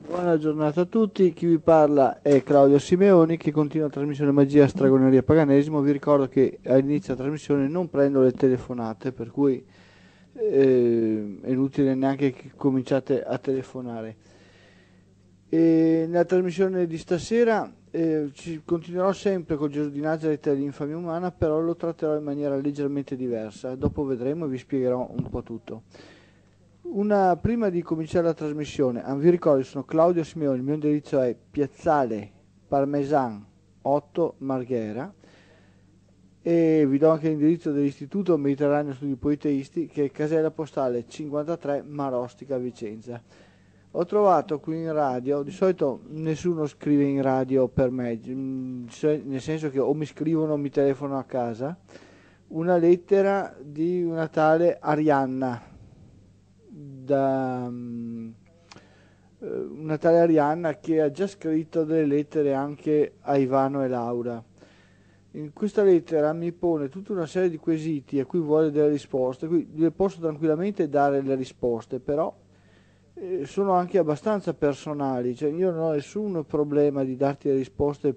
Buona giornata a tutti, chi vi parla è Claudio Simeoni che continua la trasmissione Magia, Stregoneria e Paganesimo. Vi ricordo che all'inizio della trasmissione non prendo le telefonate, per cui è inutile neanche che cominciate a telefonare. E nella trasmissione di stasera continuerò sempre con Gesù di Nazareth e l'infamia umana, però lo tratterò in maniera leggermente diversa. Dopo vedremo e vi spiegherò un po' tutto. Prima di cominciare la trasmissione, vi ricordo, sono Claudio Simeoni, il mio indirizzo è Piazzale Parmesan 8 Marghera e vi do anche l'indirizzo dell'Istituto Mediterraneo Studi Politeisti che è casella postale 53 Marostica Vicenza. Ho trovato qui in radio, di solito nessuno scrive in radio per me, nel senso che o mi scrivono o mi telefonano a casa, una lettera di una tale Arianna una tale Arianna che ha già scritto delle lettere anche a Ivano e Laura. In questa lettera mi pone tutta una serie di quesiti a cui vuole delle risposte, qui le posso tranquillamente dare le risposte, però sono anche abbastanza personali, cioè io non ho nessun problema di darti le risposte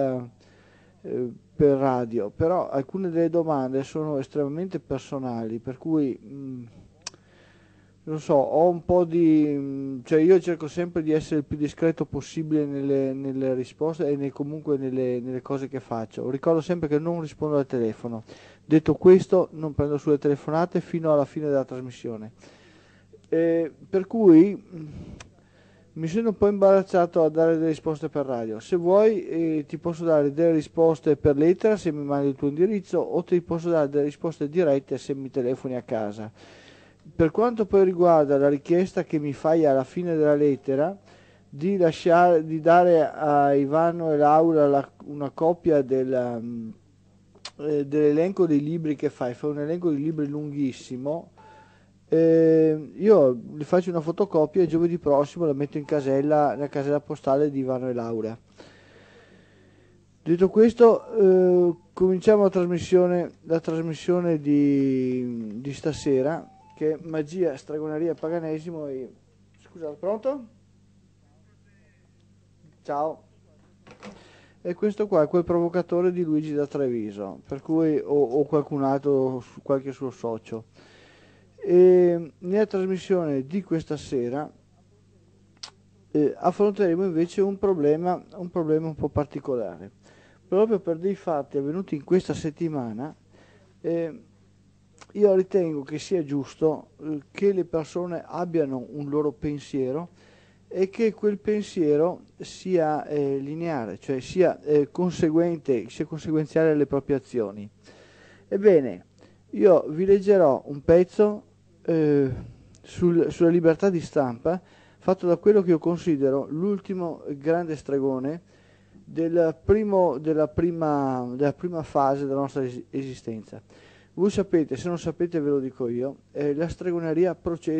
per radio, però alcune delle domande sono estremamente personali, per cui non so, ho un po' cioè io cerco sempre di essere il più discreto possibile nelle risposte e comunque nelle cose che faccio. Ricordo sempre che non rispondo al telefono. Detto questo, non prendo sulle telefonate fino alla fine della trasmissione. Per cui mi sento un po' imbarazzato a dare delle risposte per radio. Se vuoi, ti posso dare delle risposte per lettera se mi mandi il tuo indirizzo o ti posso dare delle risposte dirette se mi telefoni a casa. Per quanto poi riguarda la richiesta che mi fai alla fine della lettera di dare a Ivano e Laura una copia dell'elenco dei libri che fai un elenco di libri lunghissimo. Io gli faccio una fotocopia e giovedì prossimo la metto nella casella postale di Ivano e Laura. Detto questo, cominciamo la trasmissione di stasera, che è magia, stregoneria, paganesimo e... Scusate, pronto? Ciao. E questo qua è quel provocatore di Luigi da Treviso, per cui o qualcun altro, qualche suo socio. E nella trasmissione di questa sera affronteremo invece un problema un po' particolare. Proprio per dei fatti avvenuti in questa settimana, eh, io ritengo che sia giusto che le persone abbiano un loro pensiero e che quel pensiero sia lineare, cioè sia conseguente, sia conseguenziale alle proprie azioni. Ebbene, io vi leggerò un pezzo sulla libertà di stampa fatto da quello che io considero l'ultimo grande stregone della prima fase della nostra esistenza. Voi sapete, se non sapete ve lo dico io, la stregoneria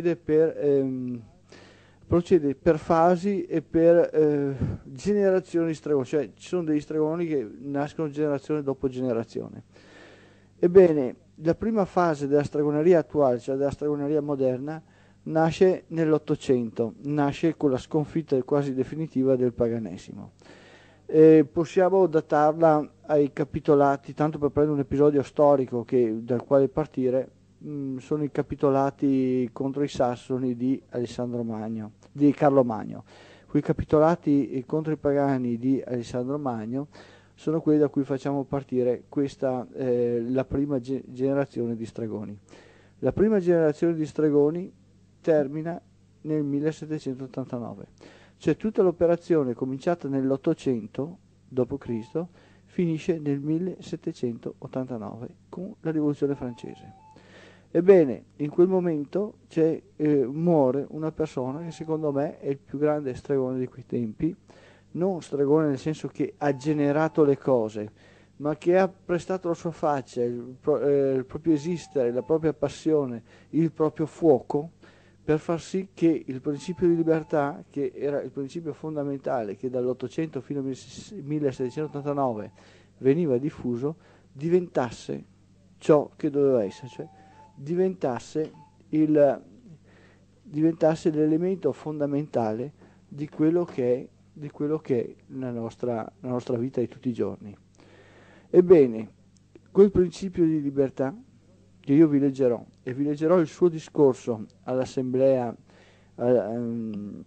procede per fasi e per generazioni di stregoni, cioè ci sono degli stregoni che nascono generazione dopo generazione. Ebbene, la prima fase della stregoneria attuale, cioè della stregoneria moderna, nasce nell'Ottocento, nasce con la sconfitta quasi definitiva del paganesimo. Possiamo datarla ai capitolati, tanto per prendere un episodio storico dal quale partire, sono i capitolati contro i Sassoni di Alessandro Magno, di Carlo Magno. Quei capitolati contro i pagani di Alessandro Magno sono quelli da cui facciamo partire la prima generazione di stregoni. La prima generazione di stregoni termina nel 1789, cioè tutta l'operazione cominciata nell'800 d.C. finisce nel 1789 con la rivoluzione francese. Ebbene, in quel momento muore una persona che secondo me è il più grande stregone di quei tempi, non stregone nel senso che ha generato le cose, ma che ha prestato la sua faccia, il proprio esistere, la propria passione, il proprio fuoco per far sì che il principio di libertà, che era il principio fondamentale che dall'800 fino al 1789 veniva diffuso, diventasse ciò che doveva essere, cioè diventasse, il, diventasse l'elemento fondamentale di quello che è la nostra vita di tutti i giorni. Ebbene, quel principio di libertà che io vi leggerò, e vi leggerò il suo discorso all'assemblea, ehm,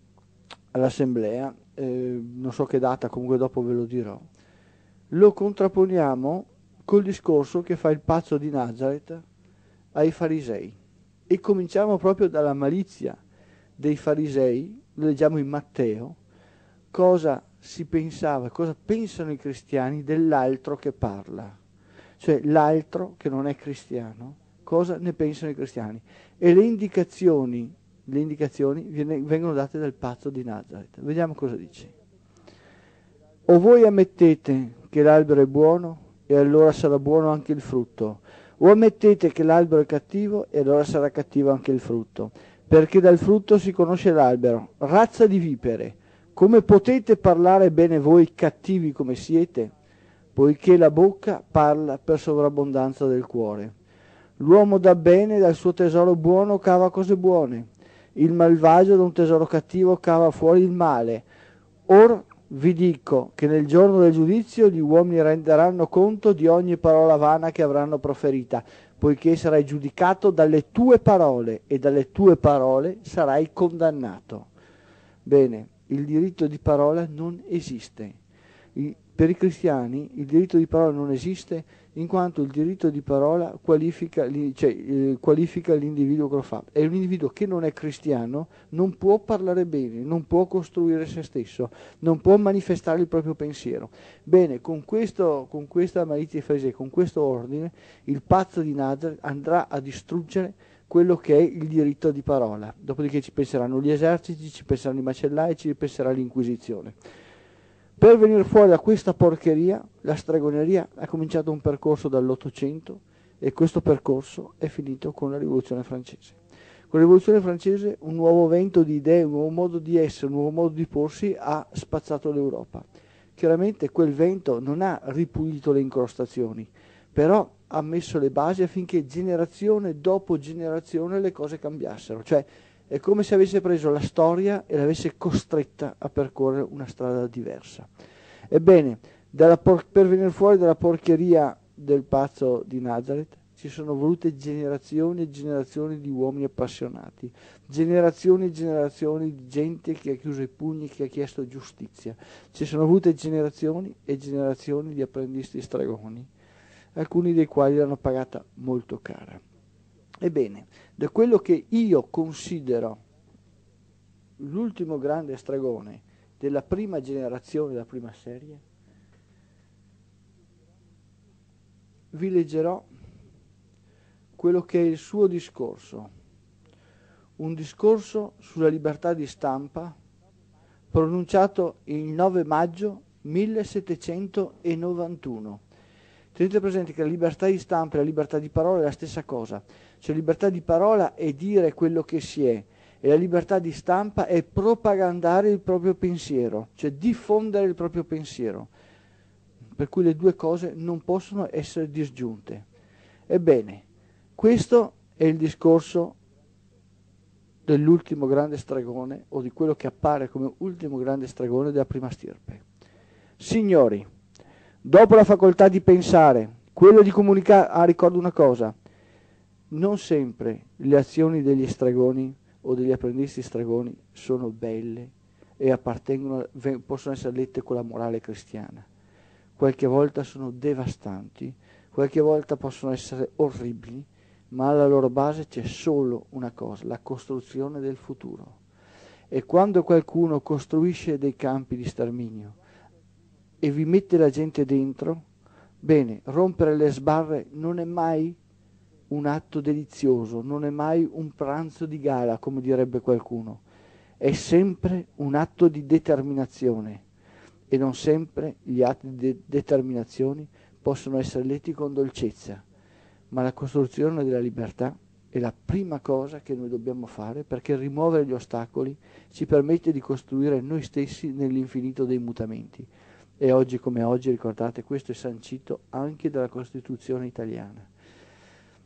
non so che data, comunque dopo ve lo dirò, lo contrapponiamo col discorso che fa il pazzo di Nazareth ai farisei. E cominciamo proprio dalla malizia dei farisei, lo leggiamo in Matteo, cosa si pensava, cosa pensano i cristiani dell'altro che parla, cioè l'altro che non è cristiano, cosa ne pensano i cristiani. E le indicazioni vengono date dal pazzo di Nazareth. Vediamo cosa dice. O voi ammettete che l'albero è buono e allora sarà buono anche il frutto, o ammettete che l'albero è cattivo e allora sarà cattivo anche il frutto, perché dal frutto si conosce l'albero. Razza di vipere, come potete parlare bene voi cattivi come siete? Poiché la bocca parla per sovrabbondanza del cuore. L'uomo dà bene, dal suo tesoro buono cava cose buone, il malvagio da un tesoro cattivo cava fuori il male. Or vi dico che nel giorno del giudizio gli uomini renderanno conto di ogni parola vana che avranno proferita, poiché sarai giudicato dalle tue parole e dalle tue parole sarai condannato. Bene, il diritto di parola non esiste. Per i cristiani il diritto di parola non esiste, in quanto il diritto di parola qualifica l'individuo che lo fa. E un individuo che non è cristiano non può parlare bene, non può costruire se stesso, non può manifestare il proprio pensiero. Bene, con questa malizia farisea, con questo ordine, il pazzo di Nazareth andrà a distruggere quello che è il diritto di parola. Dopodiché ci penseranno gli eserciti, ci penseranno i macellai, ci penserà l'Inquisizione. Per venire fuori da questa porcheria, la stregoneria ha cominciato un percorso dall'800 e questo percorso è finito con la Rivoluzione francese. Con la Rivoluzione francese un nuovo vento di idee, un nuovo modo di essere, un nuovo modo di porsi ha spazzato l'Europa. Chiaramente quel vento non ha ripulito le incrostazioni, però ha messo le basi affinché generazione dopo generazione le cose cambiassero. Cioè è come se avesse preso la storia e l'avesse costretta a percorrere una strada diversa. Ebbene, per venire fuori dalla porcheria del pazzo di Nazareth ci sono volute generazioni e generazioni di uomini appassionati, generazioni e generazioni di gente che ha chiuso i pugni, che ha chiesto giustizia. Ci sono volute generazioni e generazioni di apprendisti stregoni, alcuni dei quali l'hanno pagata molto cara. Ebbene, da quello che io considero l'ultimo grande stregone della prima generazione, della prima serie, vi leggerò quello che è il suo discorso, un discorso sulla libertà di stampa pronunciato il 9 maggio 1791. Tenete presente che la libertà di stampa e la libertà di parola è la stessa cosa. Cioè la libertà di parola è dire quello che si è e la libertà di stampa è propagandare il proprio pensiero, cioè diffondere il proprio pensiero. Per cui le due cose non possono essere disgiunte. Ebbene, questo è il discorso dell'ultimo grande stregone o di quello che appare come ultimo grande stregone della prima stirpe. Signori, dopo la facoltà di pensare, quello di comunicare, ricordo una cosa, non sempre le azioni degli stregoni o degli apprendisti stregoni sono belle e possono essere lette con la morale cristiana. Qualche volta sono devastanti, qualche volta possono essere orribili, ma alla loro base c'è solo una cosa, la costruzione del futuro. E quando qualcuno costruisce dei campi di sterminio e vi mette la gente dentro, bene, rompere le sbarre non è mai un atto delizioso, non è mai un pranzo di gala, come direbbe qualcuno, è sempre un atto di determinazione e non sempre gli atti di determinazione possono essere letti con dolcezza, ma la costruzione della libertà è la prima cosa che noi dobbiamo fare, perché rimuovere gli ostacoli ci permette di costruire noi stessi nell'infinito dei mutamenti. E oggi come oggi, ricordate, questo è sancito anche dalla Costituzione italiana.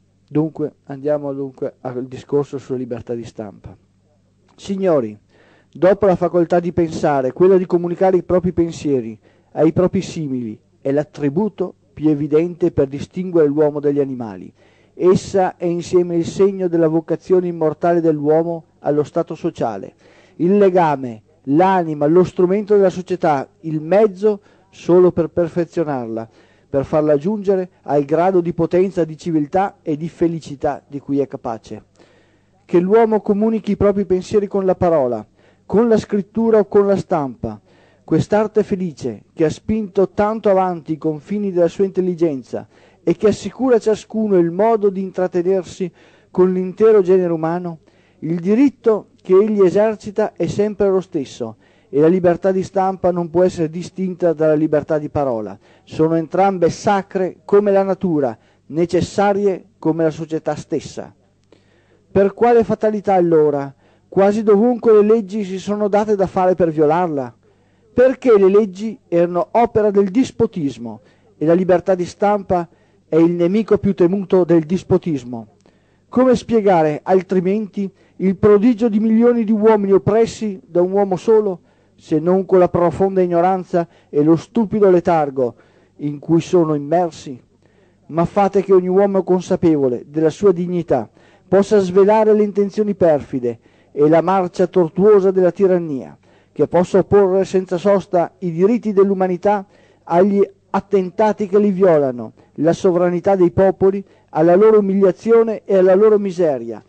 Dunque, andiamo al discorso sulla libertà di stampa. Signori, Dopo la facoltà di pensare, quella di comunicare i propri pensieri ai propri simili è l'attributo più evidente per distinguere l'uomo dagli animali. Essa è insieme il segno della vocazione immortale dell'uomo allo stato sociale, il legame, l'anima, lo strumento della società, il mezzo solo per perfezionarla, per farla giungere al grado di potenza, di civiltà e di felicità di cui è capace. Che l'uomo comunichi i propri pensieri con la parola, con la scrittura o con la stampa, quest'arte felice che ha spinto tanto avanti i confini della sua intelligenza e che assicura a ciascuno il modo di intrattenersi con l'intero genere umano, il diritto che egli esercita è sempre lo stesso e la libertà di stampa non può essere distinta dalla libertà di parola. Sono entrambe sacre come la natura, necessarie come la società stessa. Per quale fatalità allora? Quasi dovunque le leggi si sono date da fare per violarla? Perché le leggi erano opera del dispotismo e la libertà di stampa è il nemico più temuto del dispotismo. Come spiegare altrimenti il prodigio di milioni di uomini oppressi da un uomo solo, se non con la profonda ignoranza e lo stupido letargo in cui sono immersi? Ma fate che ogni uomo consapevole della sua dignità possa svelare le intenzioni perfide e la marcia tortuosa della tirannia, che possa opporre senza sosta i diritti dell'umanità agli attentati che li violano, la sovranità dei popoli alla loro umiliazione e alla loro miseria,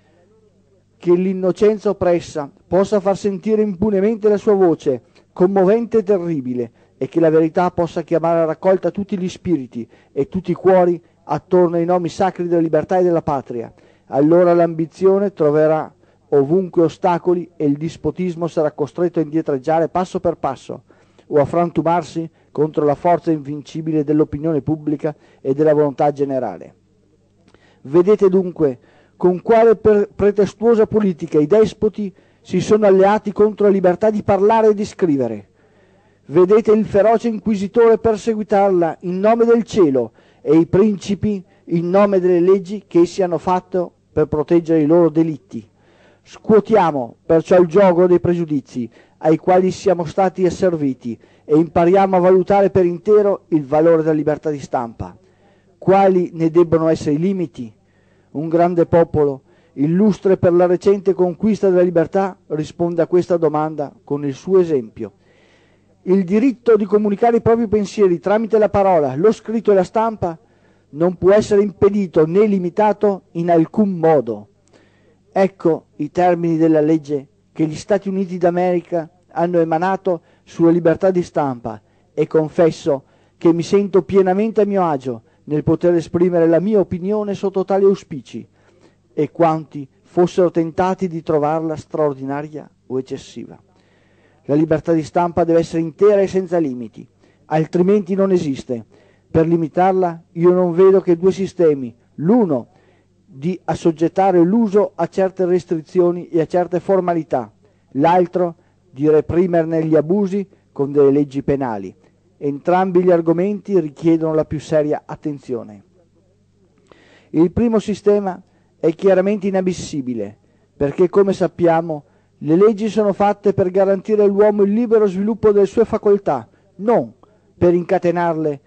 che l'innocenza oppressa possa far sentire impunemente la sua voce, commovente e terribile, e che la verità possa chiamare a raccolta tutti gli spiriti e tutti i cuori attorno ai nomi sacri della libertà e della patria. Allora l'ambizione troverà ovunque ostacoli e il dispotismo sarà costretto a indietreggiare passo per passo o a frantumarsi contro la forza invincibile dell'opinione pubblica e della volontà generale. Vedete dunque con quale pretestuosa politica i despoti si sono alleati contro la libertà di parlare e di scrivere. Vedete il feroce inquisitore perseguitarla in nome del cielo e i principi in nome delle leggi che essi hanno fatto per proteggere i loro delitti. Scuotiamo perciò il giogo dei pregiudizi ai quali siamo stati asserviti e impariamo a valutare per intero il valore della libertà di stampa. Quali ne debbono essere i limiti? Un grande popolo, illustre per la recente conquista della libertà, risponde a questa domanda con il suo esempio. Il diritto di comunicare i propri pensieri tramite la parola, lo scritto e la stampa non può essere impedito né limitato in alcun modo. Ecco i termini della legge che gli Stati Uniti d'America hanno emanato sulla libertà di stampa e confesso che mi sento pienamente a mio agio nel poter esprimere la mia opinione sotto tali auspici e quanti fossero tentati di trovarla straordinaria o eccessiva. La libertà di stampa deve essere intera e senza limiti, altrimenti non esiste. Per limitarla io non vedo che due sistemi, l'uno di assoggettare l'uso a certe restrizioni e a certe formalità, l'altro di reprimerne gli abusi con delle leggi penali. Entrambi gli argomenti richiedono la più seria attenzione. Il primo sistema è chiaramente inammissibile, perché come sappiamo le leggi sono fatte per garantire all'uomo il libero sviluppo delle sue facoltà, non per incatenarle,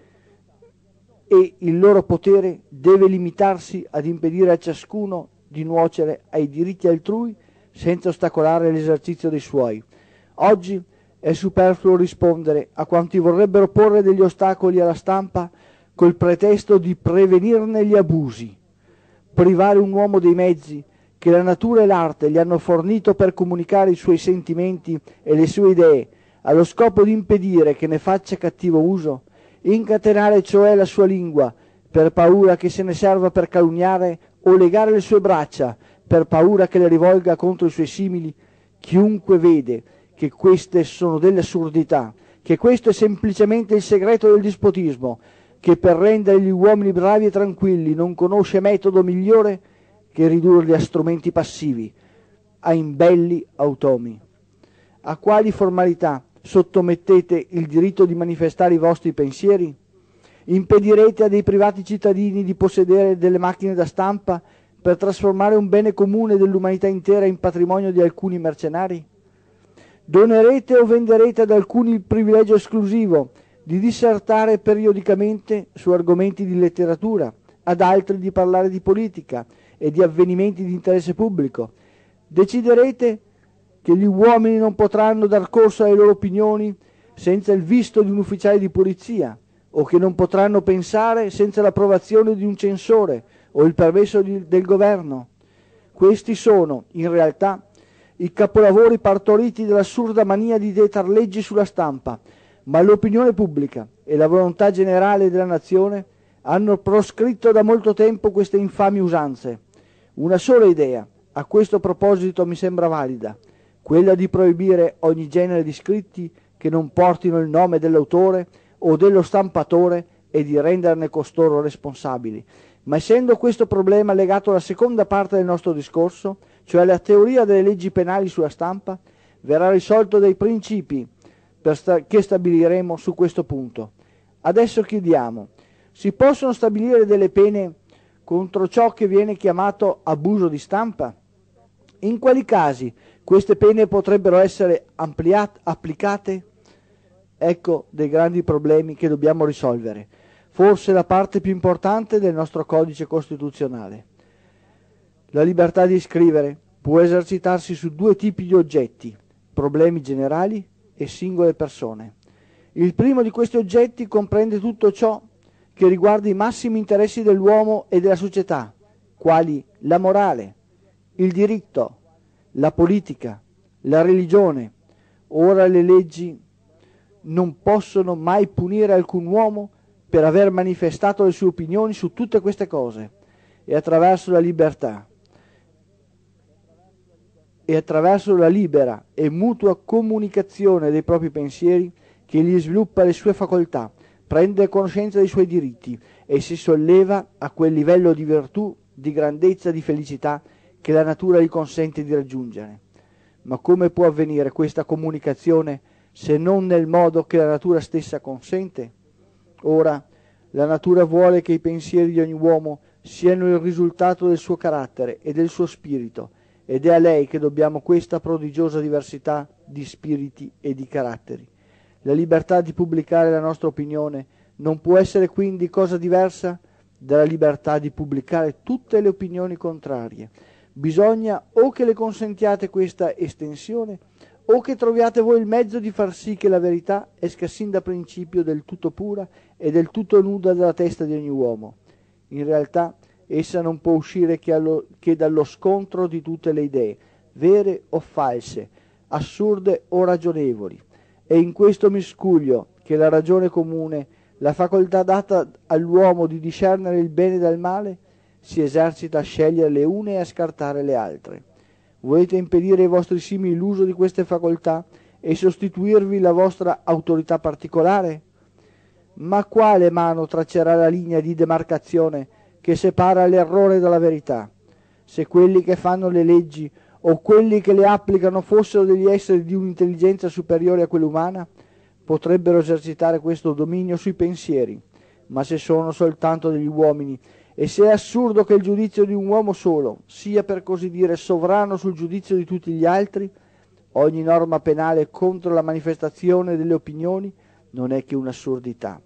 e il loro potere deve limitarsi ad impedire a ciascuno di nuocere ai diritti altrui senza ostacolare l'esercizio dei suoi. Oggi è superfluo rispondere a quanti vorrebbero porre degli ostacoli alla stampa col pretesto di prevenirne gli abusi. Privare un uomo dei mezzi che la natura e l'arte gli hanno fornito per comunicare i suoi sentimenti e le sue idee, allo scopo di impedire che ne faccia cattivo uso, incatenare cioè la sua lingua per paura che se ne serva per calunniare o legare le sue braccia per paura che le rivolga contro i suoi simili, chiunque vede che queste sono delle assurdità, che questo è semplicemente il segreto del dispotismo, che per rendere gli uomini bravi e tranquilli non conosce metodo migliore che ridurli a strumenti passivi, a imbelli automi. A quali formalità sottomettete il diritto di manifestare i vostri pensieri? Impedirete a dei privati cittadini di possedere delle macchine da stampa per trasformare un bene comune dell'umanità intera in patrimonio di alcuni mercenari? Donerete o venderete ad alcuni il privilegio esclusivo di dissertare periodicamente su argomenti di letteratura, ad altri di parlare di politica e di avvenimenti di interesse pubblico. Deciderete che gli uomini non potranno dar corso alle loro opinioni senza il visto di un ufficiale di polizia, o che non potranno pensare senza l'approvazione di un censore o il permesso del governo. Questi sono, in realtà, i capolavori partoriti dall'assurda mania di dettar leggi sulla stampa, ma l'opinione pubblica e la volontà generale della nazione hanno proscritto da molto tempo queste infami usanze. Una sola idea a questo proposito mi sembra valida, quella di proibire ogni genere di scritti che non portino il nome dell'autore o dello stampatore e di renderne costoro responsabili. Ma essendo questo problema legato alla seconda parte del nostro discorso, cioè alla teoria delle leggi penali sulla stampa, verrà risolto dai principi che stabiliremo su questo punto. Adesso chiediamo: si possono stabilire delle pene contro ciò che viene chiamato abuso di stampa? In quali casi queste pene potrebbero essere applicate? Ecco dei grandi problemi che dobbiamo risolvere, forse la parte più importante del nostro codice costituzionale. La libertà di scrivere può esercitarsi su due tipi di oggetti: problemi generali e singole persone. Il primo di questi oggetti comprende tutto ciò che riguarda i massimi interessi dell'uomo e della società, quali la morale, il diritto, la politica, la religione. Ora le leggi non possono mai punire alcun uomo per aver manifestato le sue opinioni su tutte queste cose, e attraverso la libertà e attraverso la libera e mutua comunicazione dei propri pensieri che egli sviluppa le sue facoltà, prende conoscenza dei suoi diritti e si solleva a quel livello di virtù, di grandezza, di felicità che la natura gli consente di raggiungere. Ma come può avvenire questa comunicazione se non nel modo che la natura stessa consente? Ora, la natura vuole che i pensieri di ogni uomo siano il risultato del suo carattere e del suo spirito, ed è a lei che dobbiamo questa prodigiosa diversità di spiriti e di caratteri. La libertà di pubblicare la nostra opinione non può essere quindi cosa diversa dalla libertà di pubblicare tutte le opinioni contrarie. Bisogna o che le consentiate questa estensione, o che troviate voi il mezzo di far sì che la verità esca sin da principio del tutto pura e del tutto nuda dalla testa di ogni uomo. In realtà essa non può uscire che dallo scontro di tutte le idee, vere o false, assurde o ragionevoli. È in questo miscuglio che la ragione comune, la facoltà data all'uomo di discernere il bene dal male, si esercita a scegliere le une e a scartare le altre. Volete impedire ai vostri simili l'uso di queste facoltà e sostituirvi la vostra autorità particolare? Ma quale mano traccerà la linea di demarcazione che separa l'errore dalla verità? Se quelli che fanno le leggi o quelli che le applicano fossero degli esseri di un'intelligenza superiore a quella umana, potrebbero esercitare questo dominio sui pensieri. Ma se sono soltanto degli uomini, e se è assurdo che il giudizio di un uomo solo sia, per così dire, sovrano sul giudizio di tutti gli altri, ogni norma penale contro la manifestazione delle opinioni non è che un'assurdità.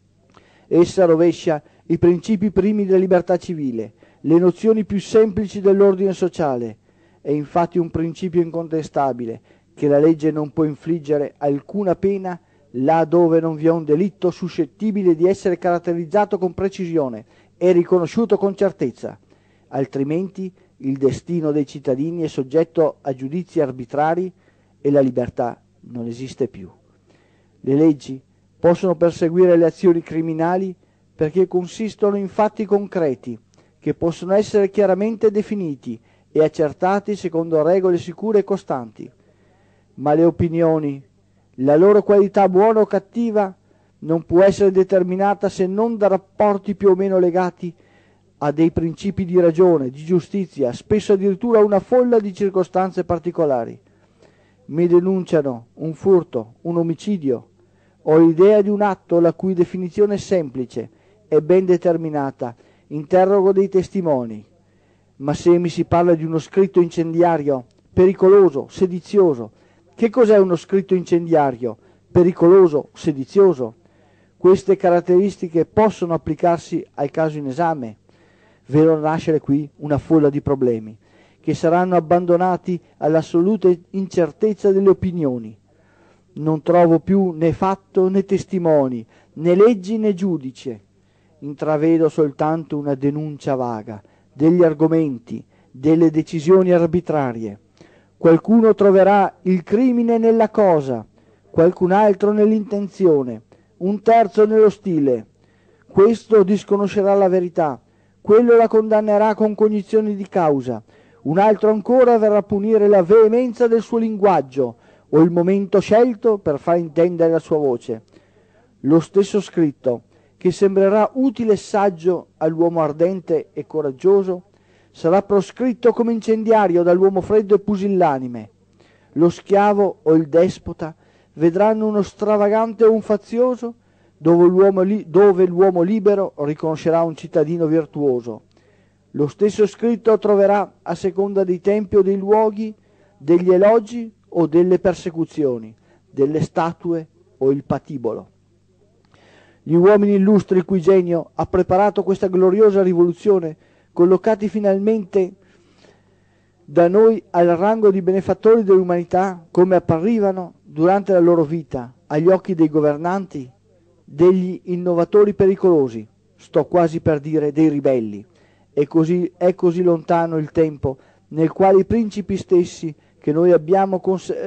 Essa rovescia i principi primi della libertà civile, le nozioni più semplici dell'ordine sociale. È infatti un principio incontestabile che la legge non può infliggere alcuna pena là dove non vi è un delitto suscettibile di essere caratterizzato con precisione e riconosciuto con certezza, altrimenti il destino dei cittadini è soggetto a giudizi arbitrari e la libertà non esiste più. Le leggi possono perseguire le azioni criminali perché consistono in fatti concreti che possono essere chiaramente definiti e accertati secondo regole sicure e costanti. Ma le opinioni, la loro qualità buona o cattiva, non può essere determinata se non da rapporti più o meno legati a dei principi di ragione, di giustizia, spesso addirittura a una folla di circostanze particolari. Mi denunciano un furto, un omicidio. Ho l'idea di un atto la cui definizione è semplice e ben determinata. Interrogo dei testimoni. Ma se mi si parla di uno scritto incendiario, pericoloso, sedizioso, Che cos'è uno scritto incendiario, pericoloso, sedizioso? Queste caratteristiche possono applicarsi al caso in esame. Vedo nascere qui una folla di problemi, che saranno abbandonati all'assoluta incertezza delle opinioni. Non trovo più né fatto né testimoni, né leggi né giudice. Intravedo soltanto una denuncia vaga, degli argomenti, delle decisioni arbitrarie. Qualcuno troverà il crimine nella cosa, qualcun altro nell'intenzione, un terzo nello stile. Questo disconoscerà la verità, quello la condannerà con cognizione di causa, un altro ancora verrà a punire la veemenza del suo linguaggio o il momento scelto per far intendere la sua voce. Lo stesso scritto, che sembrerà utile e saggio all'uomo ardente e coraggioso, sarà proscritto come incendiario dall'uomo freddo e pusillanime. Lo schiavo o il despota vedranno uno stravagante o un fazioso, dove l'uomo libero riconoscerà un cittadino virtuoso. Lo stesso scritto troverà, a seconda dei tempi o dei luoghi, degli elogi o delle persecuzioni, delle statue o il patibolo. Gli uomini illustri il cui genio ha preparato questa gloriosa rivoluzione, collocati finalmente da noi al rango di benefattori dell'umanità, come apparivano durante la loro vita agli occhi dei governanti, degli innovatori pericolosi, sto quasi per dire dei ribelli. È così lontano il tempo nel quale i principi stessi che noi abbiamo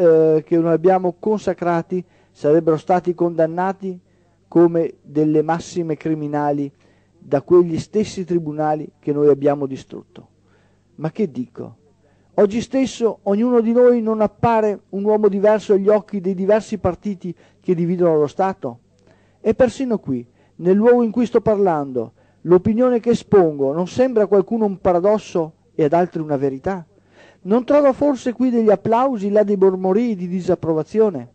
consacrati sarebbero stati condannati come delle massime criminali da quegli stessi tribunali che noi abbiamo distrutto. Ma che dico? Oggi stesso ognuno di noi non appare un uomo diverso agli occhi dei diversi partiti che dividono lo Stato? E persino qui, nel luogo in cui sto parlando, l'opinione che espongo non sembra a qualcuno un paradosso e ad altri una verità? Non trova forse qui degli applausi, là dei mormorii di disapprovazione?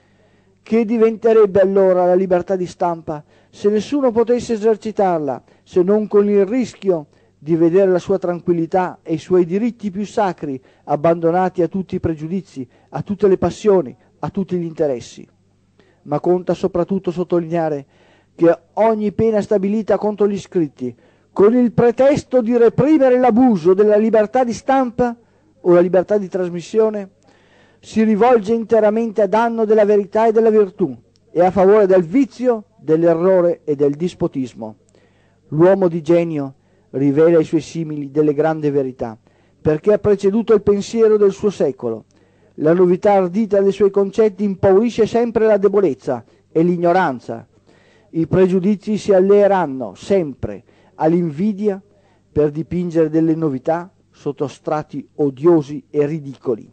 Che diventerebbe allora la libertà di stampa se nessuno potesse esercitarla, se non con il rischio di vedere la sua tranquillità e i suoi diritti più sacri abbandonati a tutti i pregiudizi, a tutte le passioni, a tutti gli interessi? Ma conta soprattutto sottolineare che ogni pena stabilita contro gli iscritti, con il pretesto di reprimere l'abuso della libertà di stampa o la libertà di trasmissione, si rivolge interamente a danno della verità e della virtù e a favore del vizio, dell'errore e del dispotismo. L'uomo di genio rivela ai suoi simili delle grandi verità, perché ha preceduto il pensiero del suo secolo. La novità ardita dei suoi concetti impaurisce sempre la debolezza e l'ignoranza. I pregiudizi si alleeranno sempre all'invidia per dipingere delle novità sotto strati odiosi e ridicoli.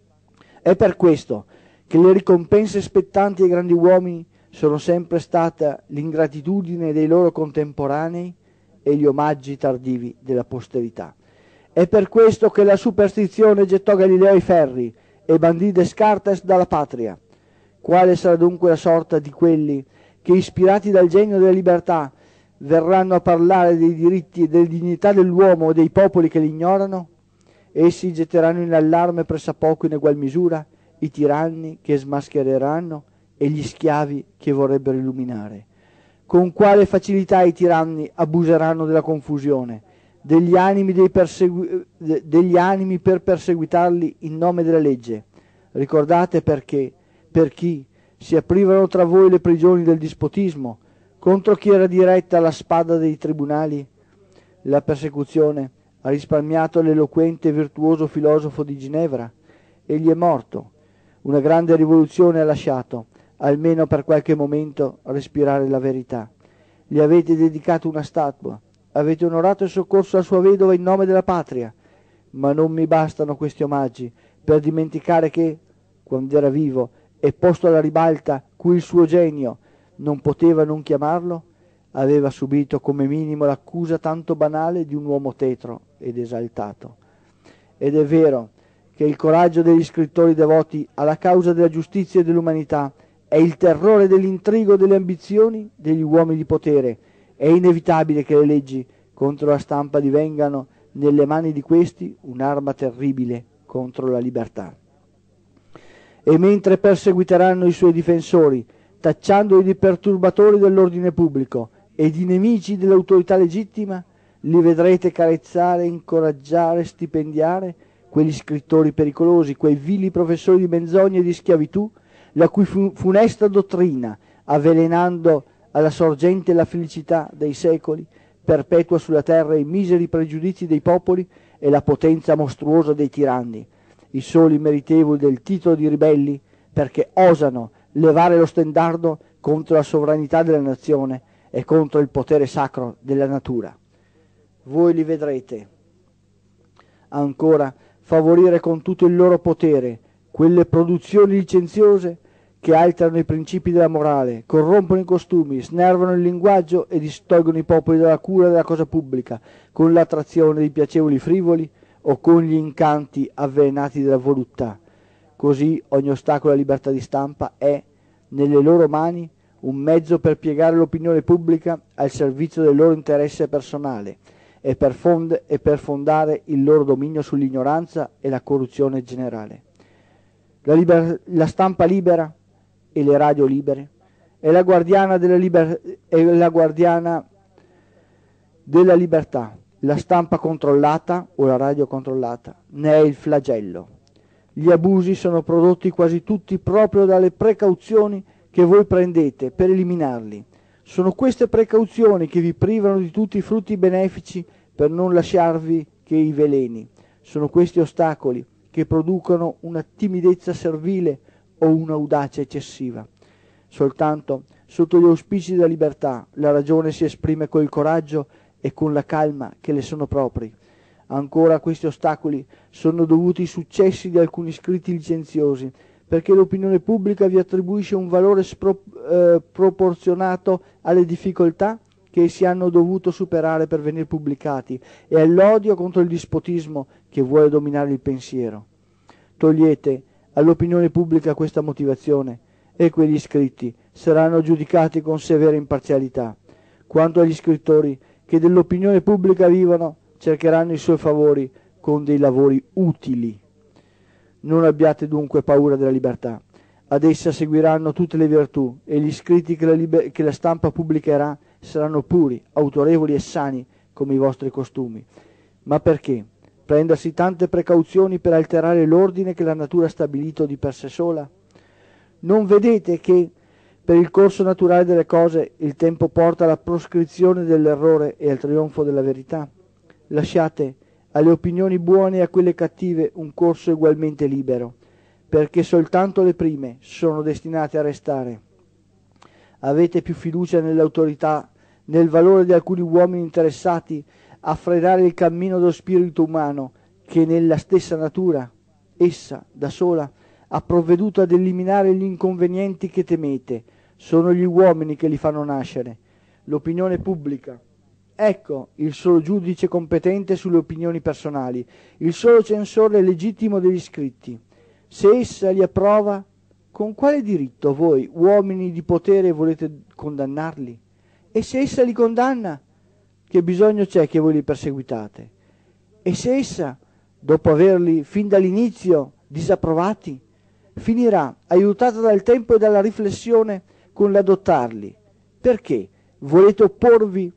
È per questo che le ricompense spettanti ai grandi uomini sono sempre state l'ingratitudine dei loro contemporanei e gli omaggi tardivi della posterità. È per questo che la superstizione gettò Galileo ai ferri e bandì Descartes dalla patria. Quale sarà dunque la sorta di quelli che, ispirati dal genio della libertà, verranno a parlare dei diritti e delle dignità dell'uomo e dei popoli che li ignorano? Essi getteranno in allarme pressappoco in egual misura i tiranni che smaschereranno e gli schiavi che vorrebbero illuminare. Con quale facilità i tiranni abuseranno della confusione, degli animi per perseguitarli in nome della legge. Ricordate perché, per chi si aprivano tra voi le prigioni del dispotismo, contro chi era diretta la spada dei tribunali. La persecuzione ha risparmiato l'eloquente e virtuoso filosofo di Ginevra. Egli è morto. Una grande rivoluzione ha lasciato, almeno per qualche momento, respirare la verità. Gli avete dedicato una statua, avete onorato e soccorso la sua vedova in nome della patria, ma non mi bastano questi omaggi per dimenticare che, quando era vivo e posto alla ribalta cui il suo genio non poteva non chiamarlo, aveva subito come minimo l'accusa tanto banale di un uomo tetro ed esaltato. Ed è vero che il coraggio degli scrittori devoti alla causa della giustizia e dell'umanità è il terrore dell'intrigo e delle ambizioni degli uomini di potere. È inevitabile che le leggi contro la stampa divengano nelle mani di questi un'arma terribile contro la libertà. e mentre perseguiteranno i suoi difensori, tacciandoli di perturbatori dell'ordine pubblico e di nemici dell'autorità legittima, li vedrete carezzare, incoraggiare, stipendiare quegli scrittori pericolosi, quei vili professori di menzogne e di schiavitù, la cui funesta dottrina, avvelenando alla sorgente la felicità dei secoli, perpetua sulla terra i miseri pregiudizi dei popoli e la potenza mostruosa dei tiranni, i soli meritevoli del titolo di ribelli, perché osano levare lo stendardo contro la sovranità della nazione e contro il potere sacro della natura. Voi li vedrete ancora favorire con tutto il loro potere quelle produzioni licenziose che alterano i principi della morale, corrompono i costumi, snervano il linguaggio e distolgono i popoli dalla cura della cosa pubblica, con l'attrazione di piacevoli frivoli o con gli incanti avvelenati della voluttà. Così ogni ostacolo alla libertà di stampa è, nelle loro mani, un mezzo per piegare l'opinione pubblica al servizio del loro interesse personale e per fondare il loro dominio sull'ignoranza e la corruzione generale. La stampa libera e le radio libere è la guardiana della libertà. La stampa controllata o la radio controllata ne è il flagello. Gli abusi sono prodotti quasi tutti proprio dalle precauzioni che voi prendete per eliminarli. Sono queste precauzioni che vi privano di tutti i frutti benefici per non lasciarvi che i veleni. Sono questi ostacoli che producono una timidezza servile o un'audacia eccessiva. Soltanto sotto gli auspici della libertà la ragione si esprime col coraggio e con la calma che le sono propri. Ancora questi ostacoli sono dovuti ai successi di alcuni scritti licenziosi, perché l'opinione pubblica vi attribuisce un valore proporzionato alle difficoltà che essi hanno dovuto superare per venire pubblicati e all'odio contro il dispotismo che vuole dominare il pensiero. Togliete all'opinione pubblica questa motivazione e quegli scritti saranno giudicati con severa imparzialità. Quanto agli scrittori che dell'opinione pubblica vivono, cercheranno i suoi favori con dei lavori utili. Non abbiate dunque paura della libertà. Ad essa seguiranno tutte le virtù e gli scritti che la stampa pubblicherà saranno puri, autorevoli e sani come i vostri costumi. Ma perché prendersi tante precauzioni per alterare l'ordine che la natura ha stabilito di per sé sola? Non vedete che per il corso naturale delle cose il tempo porta alla proscrizione dell'errore e al trionfo della verità? Lasciate alle opinioni buone e a quelle cattive un corso ugualmente libero, perché soltanto le prime sono destinate a restare. Avete più fiducia nell'autorità, nel valore di alcuni uomini interessati a frenare il cammino dello spirito umano che nella stessa natura. Essa, da sola, ha provveduto ad eliminare gli inconvenienti che temete. Sono gli uomini che li fanno nascere. L'opinione pubblica. Ecco il solo giudice competente sulle opinioni personali, il solo censore legittimo degli scritti. Se essa li approva, con quale diritto voi, uomini di potere, volete condannarli? E se essa li condanna, che bisogno c'è che voi li perseguitate? E se essa, dopo averli fin dall'inizio disapprovati, finirà, aiutata dal tempo e dalla riflessione, con l'adottarli, perché volete opporvi?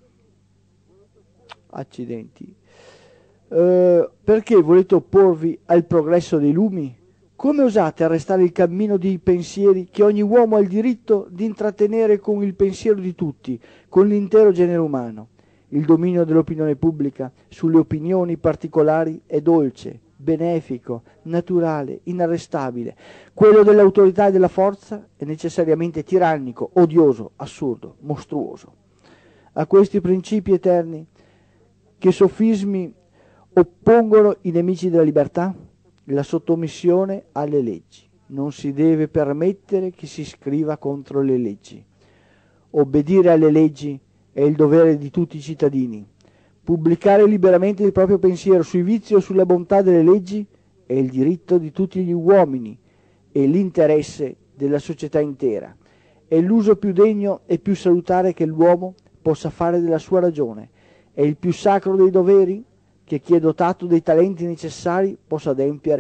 Accidenti. Perché volete opporvi al progresso dei lumi? Come osate arrestare il cammino dei pensieri che ogni uomo ha il diritto di intrattenere con il pensiero di tutti, con l'intero genere umano? Il dominio dell'opinione pubblica sulle opinioni particolari è dolce, benefico, naturale, inarrestabile. Quello dell'autorità e della forza è necessariamente tirannico, odioso, assurdo, mostruoso. A questi principi eterni che sofismi oppongono i nemici della libertà? La sottomissione alle leggi. Non si deve permettere che si scriva contro le leggi. Obbedire alle leggi è il dovere di tutti i cittadini. Pubblicare liberamente il proprio pensiero sui vizi o sulla bontà delle leggi è il diritto di tutti gli uomini e l'interesse della società intera. È l'uso più degno e più salutare che l'uomo possa fare della sua ragione. È il più sacro dei doveri che chi è dotato dei talenti necessari possa adempiere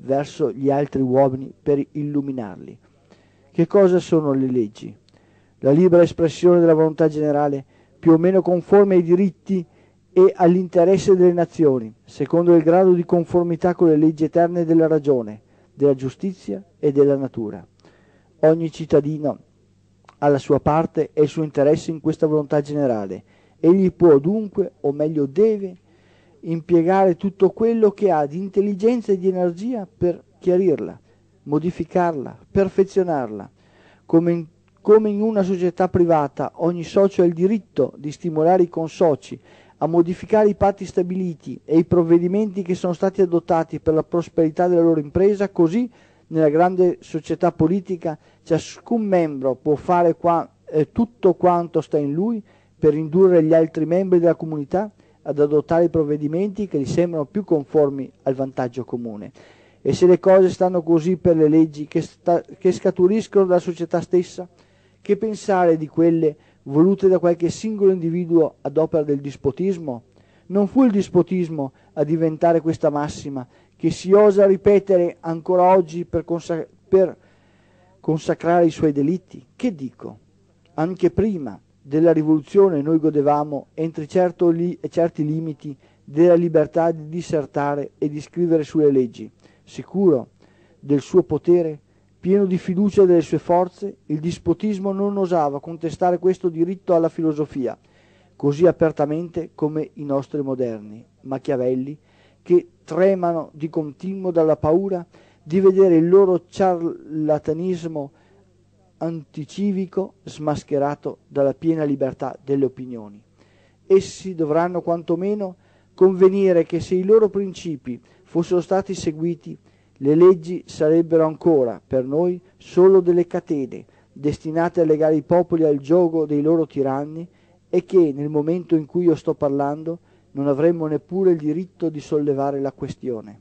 verso gli altri uomini per illuminarli. Che cosa sono le leggi? La libera espressione della volontà generale, più o meno conforme ai diritti e all'interesse delle nazioni, secondo il grado di conformità con le leggi eterne della ragione, della giustizia e della natura. Ogni cittadino ha la sua parte e il suo interesse in questa volontà generale. Egli può dunque, o meglio deve, impiegare tutto quello che ha di intelligenza e di energia per chiarirla, modificarla, perfezionarla. Come in una società privata, ogni socio ha il diritto di stimolare i consoci a modificare i patti stabiliti e i provvedimenti che sono stati adottati per la prosperità della loro impresa, così nella grande società politica ciascun membro può fare tutto quanto sta in lui per indurre gli altri membri della comunità ad adottare i provvedimenti che gli sembrano più conformi al vantaggio comune. E se le cose stanno così per le leggi che scaturiscono dalla società stessa, che pensare di quelle volute da qualche singolo individuo ad opera del dispotismo? Non fu il dispotismo a diventare questa massima che si osa ripetere ancora oggi per consacrare i suoi delitti? Che dico? Anche prima della rivoluzione noi godevamo, entro certi limiti, della libertà di dissertare e di scrivere sulle leggi. Sicuro del suo potere, pieno di fiducia delle sue forze, il dispotismo non osava contestare questo diritto alla filosofia, così apertamente come i nostri moderni Machiavelli, che tremano di continuo dalla paura di vedere il loro ciarlatanismo anticivico smascherato dalla piena libertà delle opinioni. Essi dovranno quantomeno convenire che se i loro principi fossero stati seguiti, le leggi sarebbero ancora, per noi, solo delle catene, destinate a legare i popoli al giogo dei loro tiranni, e che, nel momento in cui io sto parlando, non avremmo neppure il diritto di sollevare la questione.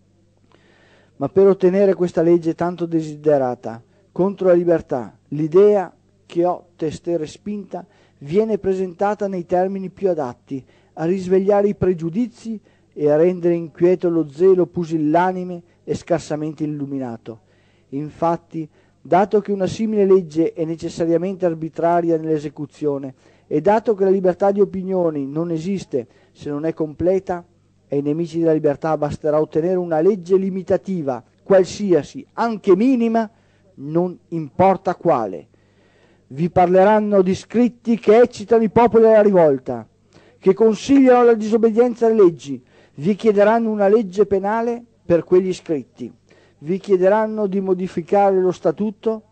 Ma per ottenere questa legge tanto desiderata contro la libertà, l'idea che ho testé respinta viene presentata nei termini più adatti a risvegliare i pregiudizi e a rendere inquieto lo zelo pusillanime e scarsamente illuminato. Infatti, dato che una simile legge è necessariamente arbitraria nell'esecuzione e dato che la libertà di opinioni non esiste se non è completa, ai nemici della libertà basterà ottenere una legge limitativa, qualsiasi, anche minima, non importa quale. Vi parleranno di scritti che eccitano i popoli alla rivolta, che consigliano la disobbedienza alle leggi, vi chiederanno una legge penale per quegli scritti, vi chiederanno di modificare lo statuto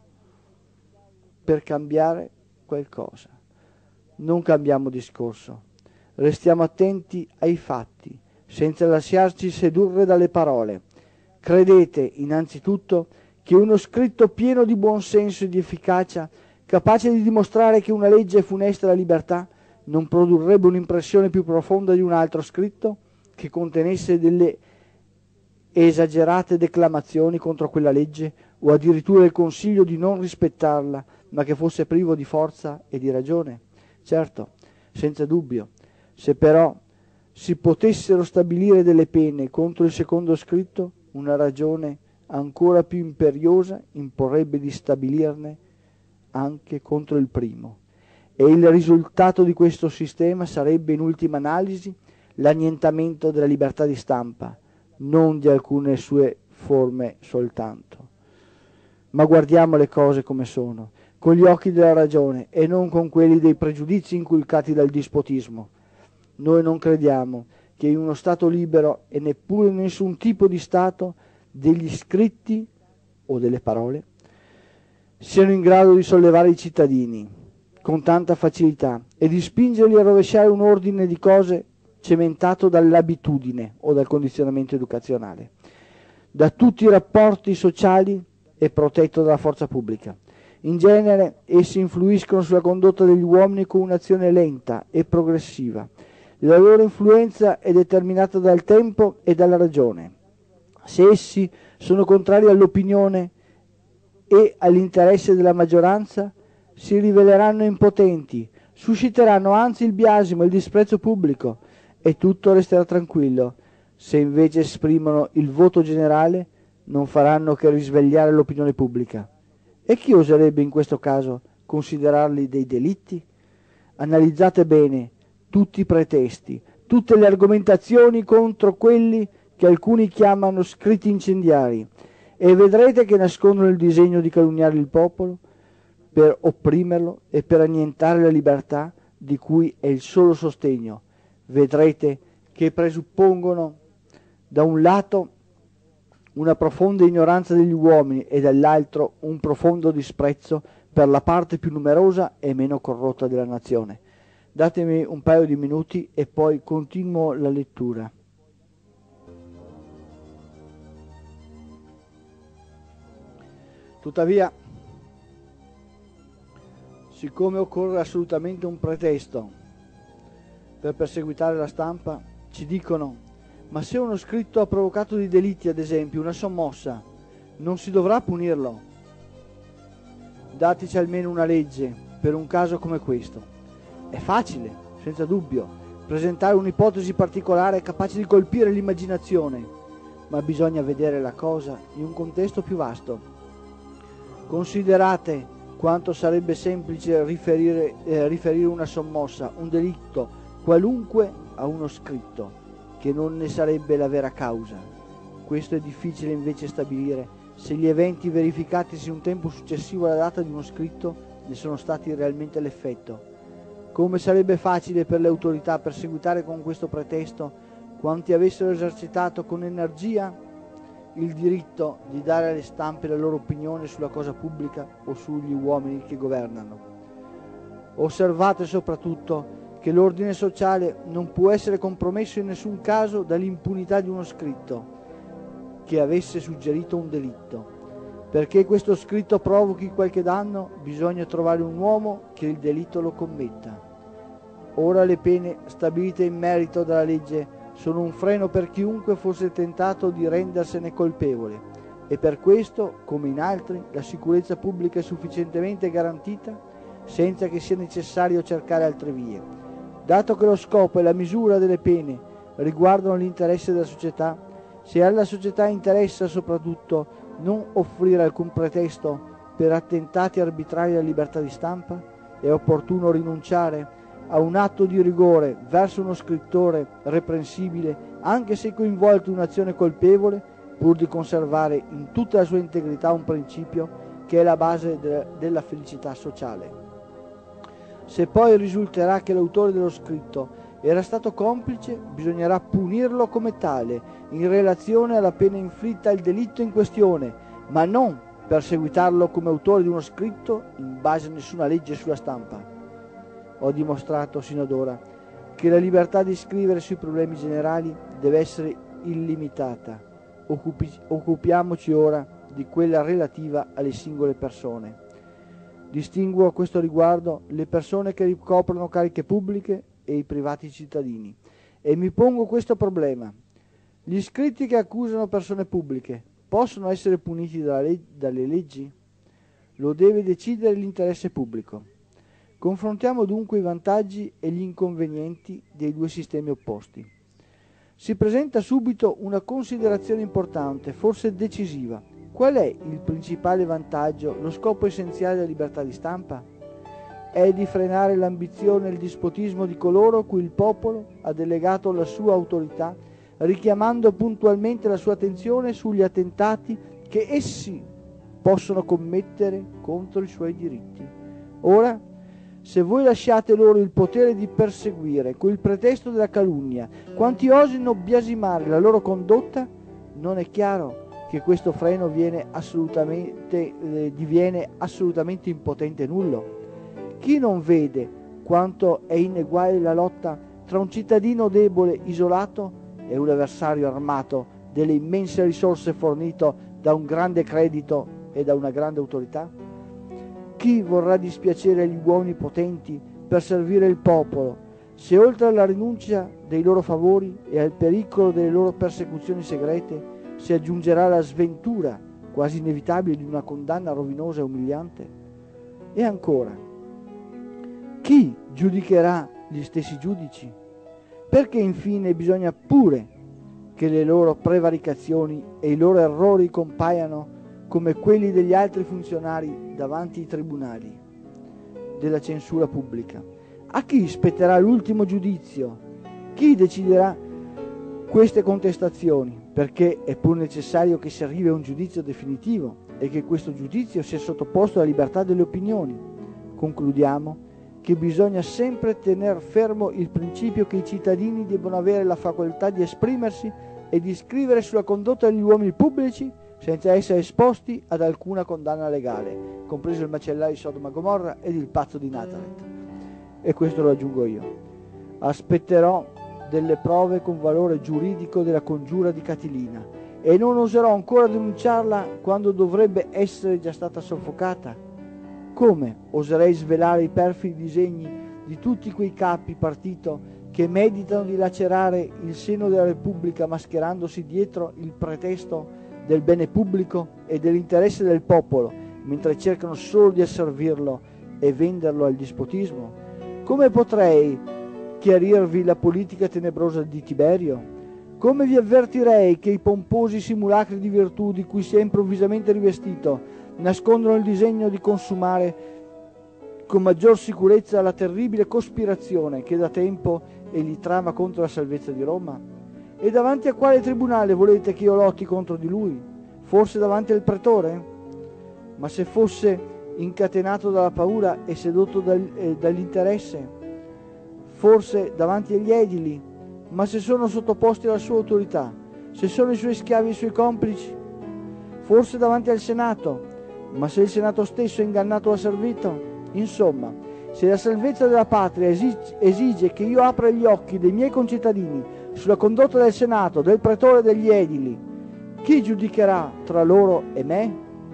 per cambiare qualcosa. Non cambiamo discorso, restiamo attenti ai fatti, senza lasciarci sedurre dalle parole. Credete innanzitutto che uno scritto pieno di buon senso e di efficacia, capace di dimostrare che una legge è funesta alla libertà, non produrrebbe un'impressione più profonda di un altro scritto che contenesse delle esagerate declamazioni contro quella legge o addirittura il consiglio di non rispettarla, ma che fosse privo di forza e di ragione? Certo, senza dubbio. Se però si potessero stabilire delle pene contro il secondo scritto, una ragione ancora più imperiosa imporrebbe di stabilirne anche contro il primo. E il risultato di questo sistema sarebbe in ultima analisi l'annientamento della libertà di stampa, non di alcune sue forme soltanto. Ma guardiamo le cose come sono, con gli occhi della ragione e non con quelli dei pregiudizi inculcati dal dispotismo. Noi non crediamo che in uno Stato libero e neppure in nessun tipo di Stato degli scritti o delle parole siano in grado di sollevare i cittadini con tanta facilità e di spingerli a rovesciare un ordine di cose cementato dall'abitudine o dal condizionamento educazionale. Da tutti i rapporti sociali è protetto dalla forza pubblica. In genere essi influiscono sulla condotta degli uomini con un'azione lenta e progressiva. La loro influenza è determinata dal tempo e dalla ragione. Se essi sono contrari all'opinione e all'interesse della maggioranza, si riveleranno impotenti, susciteranno anzi il biasimo e il disprezzo pubblico, e tutto resterà tranquillo. Se invece esprimono il voto generale, non faranno che risvegliare l'opinione pubblica. E chi oserebbe in questo caso considerarli dei delitti? Analizzate bene tutti i pretesti, tutte le argomentazioni contro quelli che alcuni chiamano scritti incendiari, e vedrete che nascondono il disegno di calunniare il popolo per opprimerlo e per annientare la libertà di cui è il solo sostegno. Vedrete che presuppongono da un lato una profonda ignoranza degli uomini e dall'altro un profondo disprezzo per la parte più numerosa e meno corrotta della nazione. Datemi un paio di minuti e poi continuo la lettura. Tuttavia, siccome occorre assolutamente un pretesto per perseguitare la stampa, ci dicono: ma se uno scritto ha provocato dei delitti, ad esempio una sommossa, non si dovrà punirlo? Dateci almeno una legge per un caso come questo. È facile, senza dubbio, presentare un'ipotesi particolare capace di colpire l'immaginazione, ma bisogna vedere la cosa in un contesto più vasto. Considerate quanto sarebbe semplice riferire una sommossa, un delitto qualunque, a uno scritto, che non ne sarebbe la vera causa. Questo è difficile invece stabilire se gli eventi verificatisi un tempo successivo alla data di uno scritto ne sono stati realmente l'effetto. Come sarebbe facile per le autorità perseguitare con questo pretesto quanti avessero esercitato con energia il diritto di dare alle stampe la loro opinione sulla cosa pubblica o sugli uomini che governano. Osservate soprattutto che l'ordine sociale non può essere compromesso in nessun caso dall'impunità di uno scritto che avesse suggerito un delitto. Perché questo scritto provochi qualche danno, bisogna trovare un uomo che il delitto lo commetta. Ora le pene stabilite in merito dalla legge sono un freno per chiunque fosse tentato di rendersene colpevole, e per questo, come in altri, la sicurezza pubblica è sufficientemente garantita senza che sia necessario cercare altre vie. Dato che lo scopo e la misura delle pene riguardano l'interesse della società, se alla società interessa soprattutto non offrire alcun pretesto per attentati arbitrari alla libertà di stampa, è opportuno rinunciare a un atto di rigore verso uno scrittore reprensibile, anche se coinvolto in un'azione colpevole, pur di conservare in tutta la sua integrità un principio che è la base della felicità sociale. Se poi risulterà che l'autore dello scritto era stato complice, bisognerà punirlo come tale, in relazione alla pena inflitta al delitto in questione, ma non perseguitarlo come autore di uno scritto in base a nessuna legge sulla stampa. Ho dimostrato sino ad ora che la libertà di scrivere sui problemi generali deve essere illimitata. Occupiamoci ora di quella relativa alle singole persone. Distinguo a questo riguardo le persone che ricoprono cariche pubbliche e i privati cittadini, e mi pongo questo problema: gli scritti che accusano persone pubbliche possono essere puniti dalle leggi? Lo deve decidere l'interesse pubblico. Confrontiamo dunque i vantaggi e gli inconvenienti dei due sistemi opposti. Si presenta subito una considerazione importante, forse decisiva. Qual è il principale vantaggio, lo scopo essenziale della libertà di stampa? È di frenare l'ambizione e il dispotismo di coloro cui il popolo ha delegato la sua autorità, richiamando puntualmente la sua attenzione sugli attentati che essi possono commettere contro i suoi diritti. Ora, se voi lasciate loro il potere di perseguire, con il pretesto della calunnia, quanti osino biasimare la loro condotta, non è chiaro che questo freno diviene assolutamente impotente e nullo? Chi non vede quanto è ineguale la lotta tra un cittadino debole, isolato, e un avversario armato delle immense risorse fornito da un grande credito e da una grande autorità? Chi vorrà dispiacere agli uomini potenti per servire il popolo, se oltre alla rinuncia dei loro favori e al pericolo delle loro persecuzioni segrete si aggiungerà la sventura quasi inevitabile di una condanna rovinosa e umiliante? E ancora, chi giudicherà gli stessi giudici? Perché infine bisogna pure che le loro prevaricazioni e i loro errori compaiano come quelli degli altri funzionari davanti ai tribunali della censura pubblica. A chi spetterà l'ultimo giudizio? Chi deciderà queste contestazioni? Perché è pur necessario che si arrivi a un giudizio definitivo e che questo giudizio sia sottoposto alla libertà delle opinioni. Concludiamo che bisogna sempre tener fermo il principio che i cittadini debbano avere la facoltà di esprimersi e di scrivere sulla condotta degli uomini pubblici senza essere esposti ad alcuna condanna legale, compreso il macellaio di Sodoma e Gomorra ed il pazzo di Nazareth. E questo lo aggiungo io. Aspetterò delle prove con valore giuridico della congiura di Catilina e non oserò ancora denunciarla quando dovrebbe essere già stata soffocata. Come oserei svelare i perfidi disegni di tutti quei capi partito che meditano di lacerare il seno della Repubblica mascherandosi dietro il pretesto del bene pubblico e dell'interesse del popolo, mentre cercano solo di asservirlo e venderlo al dispotismo? Come potrei chiarirvi la politica tenebrosa di Tiberio? Come vi avvertirei che i pomposi simulacri di virtù di cui si è improvvisamente rivestito nascondono il disegno di consumare con maggior sicurezza la terribile cospirazione che da tempo egli trama contro la salvezza di Roma? E davanti a quale tribunale volete che io lotti contro di lui? Forse davanti al pretore? Ma se fosse incatenato dalla paura e sedotto dall'interesse? Forse davanti agli edili? Ma se sono sottoposti alla sua autorità? Se sono i suoi schiavi e i suoi complici? Forse davanti al Senato? Ma se il Senato stesso è ingannato o asservito? Insomma, se la salvezza della patria esige che io apra gli occhi dei miei concittadini sulla condotta del Senato, del pretore e degli edili, chi giudicherà tra loro e me?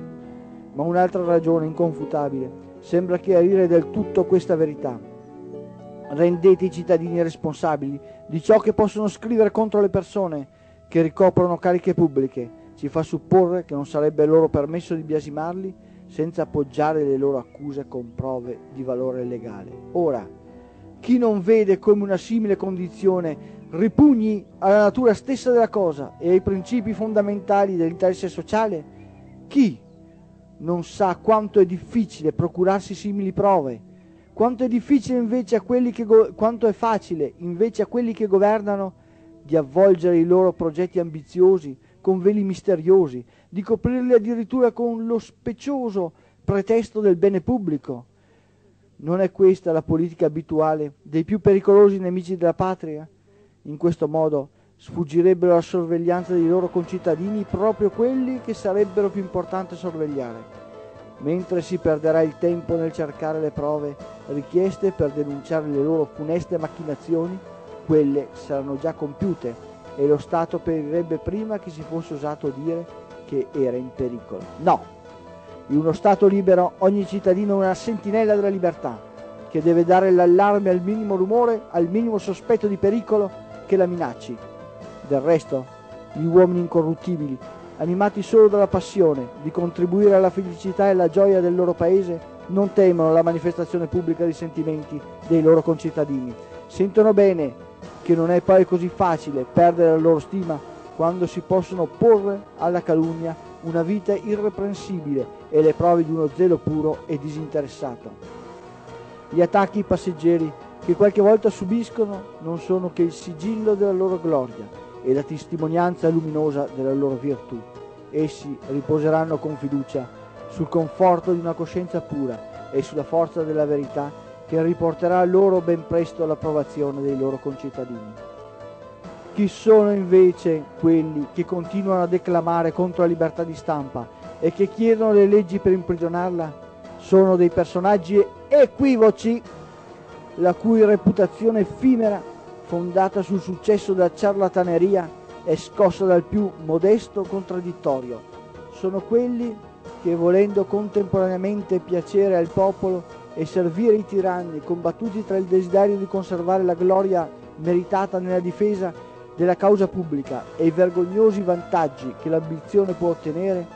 Ma un'altra ragione inconfutabile sembra chiarire del tutto questa verità. Rendete i cittadini responsabili di ciò che possono scrivere contro le persone che ricoprono cariche pubbliche. Ci fa supporre che non sarebbe loro permesso di biasimarli senza appoggiare le loro accuse con prove di valore legale. Ora, chi non vede come una simile condizione ripugni alla natura stessa della cosa e ai principi fondamentali dell'interesse sociale? Chi non sa quanto è difficile procurarsi simili prove? Quanto è difficile invece quanto è facile invece a quelli che governano di avvolgere i loro progetti ambiziosi con veli misteriosi, di coprirli addirittura con lo specioso pretesto del bene pubblico? Non è questa la politica abituale dei più pericolosi nemici della patria? In questo modo sfuggirebbero alla sorveglianza dei loro concittadini proprio quelli che sarebbero più importanti sorvegliare, mentre si perderà il tempo nel cercare le prove richieste per denunciare le loro funeste macchinazioni. Quelle saranno già compiute e lo Stato perirebbe prima che si fosse osato dire che era in pericolo. No! In uno Stato libero ogni cittadino è una sentinella della libertà che deve dare l'allarme al minimo rumore, al minimo sospetto di pericolo che la minacci. Del resto, gli uomini incorruttibili, animati solo dalla passione di contribuire alla felicità e alla gioia del loro paese, non temono la manifestazione pubblica dei sentimenti dei loro concittadini. Sentono bene che non è poi così facile perdere la loro stima quando si possono opporre alla calunnia una vita irreprensibile e le prove di uno zelo puro e disinteressato. Gli attacchi passeggeri che qualche volta subiscono non sono che il sigillo della loro gloria e la testimonianza luminosa della loro virtù. Essi riposeranno con fiducia sul conforto di una coscienza pura e sulla forza della verità che riporterà loro ben presto l'approvazione dei loro concittadini. Chi sono invece quelli che continuano a declamare contro la libertà di stampa e che chiedono le leggi per imprigionarla? Sono dei personaggi equivoci, la cui reputazione effimera, fondata sul successo della ciarlataneria, è scossa dal più modesto contraddittorio. Sono quelli che, volendo contemporaneamente piacere al popolo e servire i tiranni, combattuti tra il desiderio di conservare la gloria meritata nella difesa della causa pubblica e i vergognosi vantaggi che l'ambizione può ottenere,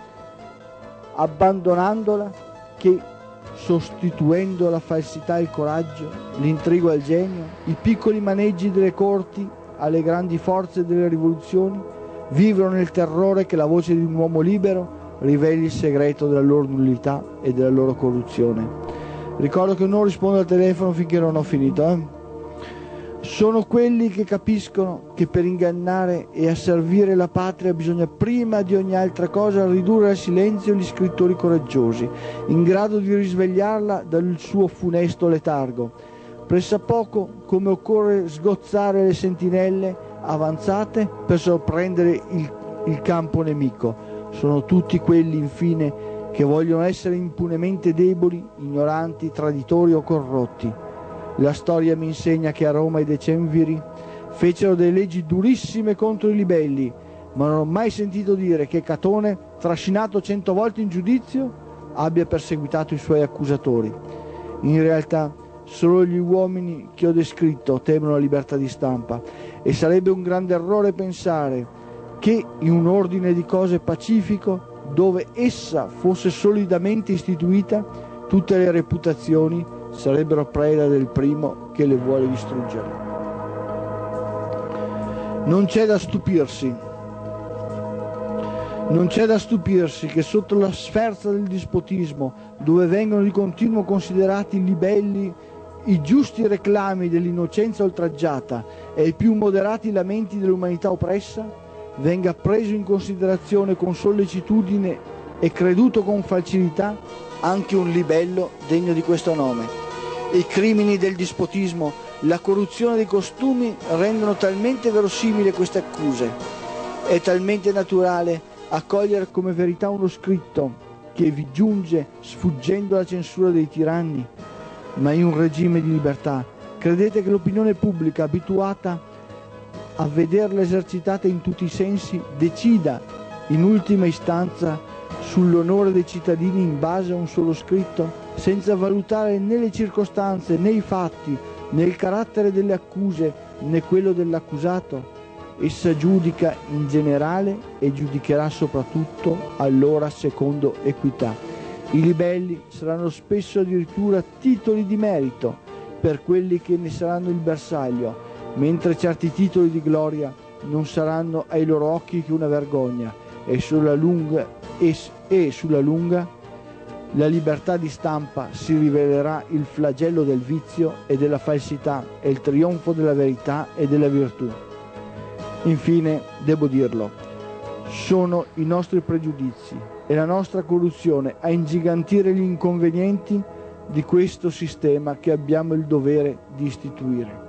abbandonandola, che sostituendo la falsità e il coraggio, l'intrigo al genio, i piccoli maneggi delle corti alle grandi forze delle rivoluzioni, Vivono nel terrore che la voce di un uomo libero riveli il segreto della loro nullità e della loro corruzione. Ricordo che non rispondo al telefono finché non ho finito. Sono quelli che capiscono che per ingannare e asservire la patria bisogna prima di ogni altra cosa ridurre al silenzio gli scrittori coraggiosi, in grado di risvegliarla dal suo funesto letargo. Pressappoco come occorre sgozzare le sentinelle avanzate per sorprendere il campo nemico. Sono tutti quelli, infine, che vogliono essere impunemente deboli, ignoranti, traditori o corrotti. La storia mi insegna che a Roma i decemviri fecero delle leggi durissime contro i libelli, ma non ho mai sentito dire che Catone, trascinato 100 volte in giudizio, abbia perseguitato i suoi accusatori. In realtà solo gli uomini che ho descritto temono la libertà di stampa, e sarebbe un grande errore pensare che in un ordine di cose pacifico, dove essa fosse solidamente istituita, tutte le reputazioni sarebbero preda del primo che le vuole distruggere. Non c'è da stupirsi che sotto la sferza del dispotismo, dove vengono di continuo considerati libelli i giusti reclami dell'innocenza oltraggiata e i più moderati lamenti dell'umanità oppressa, venga preso in considerazione con sollecitudine e creduto con facilità anche un libello degno di questo nome. I crimini del dispotismo, la corruzione dei costumi rendono talmente verosimili queste accuse. È talmente naturale accogliere come verità uno scritto che vi giunge sfuggendo alla censura dei tiranni. Ma in un regime di libertà, credete che l'opinione pubblica, abituata a vederla esercitata in tutti i sensi, decida in ultima istanza sull'onore dei cittadini in base a un solo scritto, senza valutare né le circostanze, né i fatti, né il carattere delle accuse, né quello dell'accusato? Essa giudica in generale e giudicherà soprattutto allora secondo equità. I libelli saranno spesso addirittura titoli di merito per quelli che ne saranno il bersaglio, mentre certi titoli di gloria non saranno ai loro occhi che una vergogna, e sulla lunga la libertà di stampa si rivelerà il flagello del vizio e della falsità e il trionfo della verità e della virtù. Infine, devo dirlo, sono i nostri pregiudizi e la nostra corruzione a ingigantire gli inconvenienti di questo sistema che abbiamo il dovere di istituire.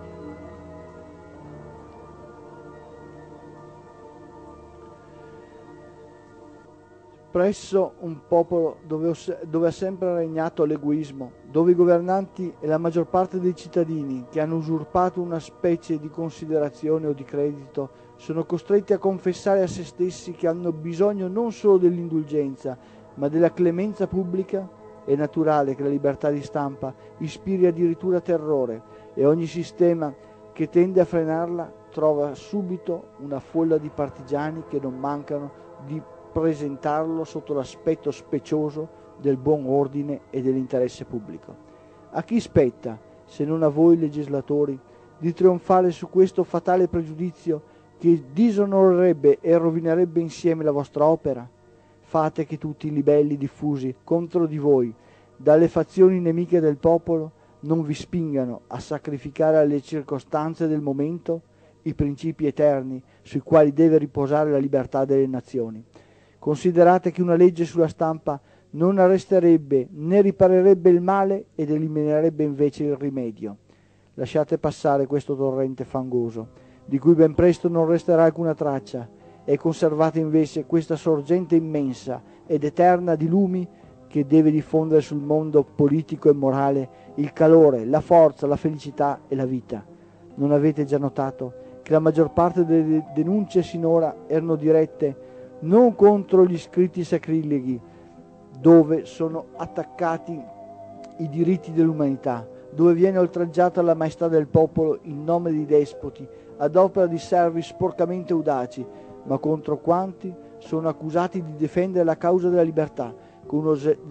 Presso un popolo dove ha sempre regnato l'egoismo, dove i governanti e la maggior parte dei cittadini che hanno usurpato una specie di considerazione o di credito sono costretti a confessare a se stessi che hanno bisogno non solo dell'indulgenza, ma della clemenza pubblica, è naturale che la libertà di stampa ispiri addirittura terrore, e ogni sistema che tende a frenarla trova subito una folla di partigiani che non mancano di presentarlo sotto l'aspetto specioso del buon ordine e dell'interesse pubblico. A chi spetta, se non a voi legislatori, di trionfare su questo fatale pregiudizio che disonorerebbe e rovinerebbe insieme la vostra opera? Fate che tutti i libelli diffusi contro di voi dalle fazioni nemiche del popolo non vi spingano a sacrificare alle circostanze del momento i principi eterni sui quali deve riposare la libertà delle nazioni. Considerate che una legge sulla stampa non arresterebbe né riparerebbe il male ed eliminerebbe invece il rimedio. Lasciate passare questo torrente fangoso, di cui ben presto non resterà alcuna traccia, e conservate invece questa sorgente immensa ed eterna di lumi che deve diffondere sul mondo politico e morale il calore, la forza, la felicità e la vita. Non avete già notato che la maggior parte delle denunce sinora erano dirette non contro gli scritti sacrilegi, dove sono attaccati i diritti dell'umanità, dove viene oltraggiata la maestà del popolo in nome dei despoti, ad opera di servi sporcamente audaci, ma contro quanti sono accusati di difendere la causa della libertà con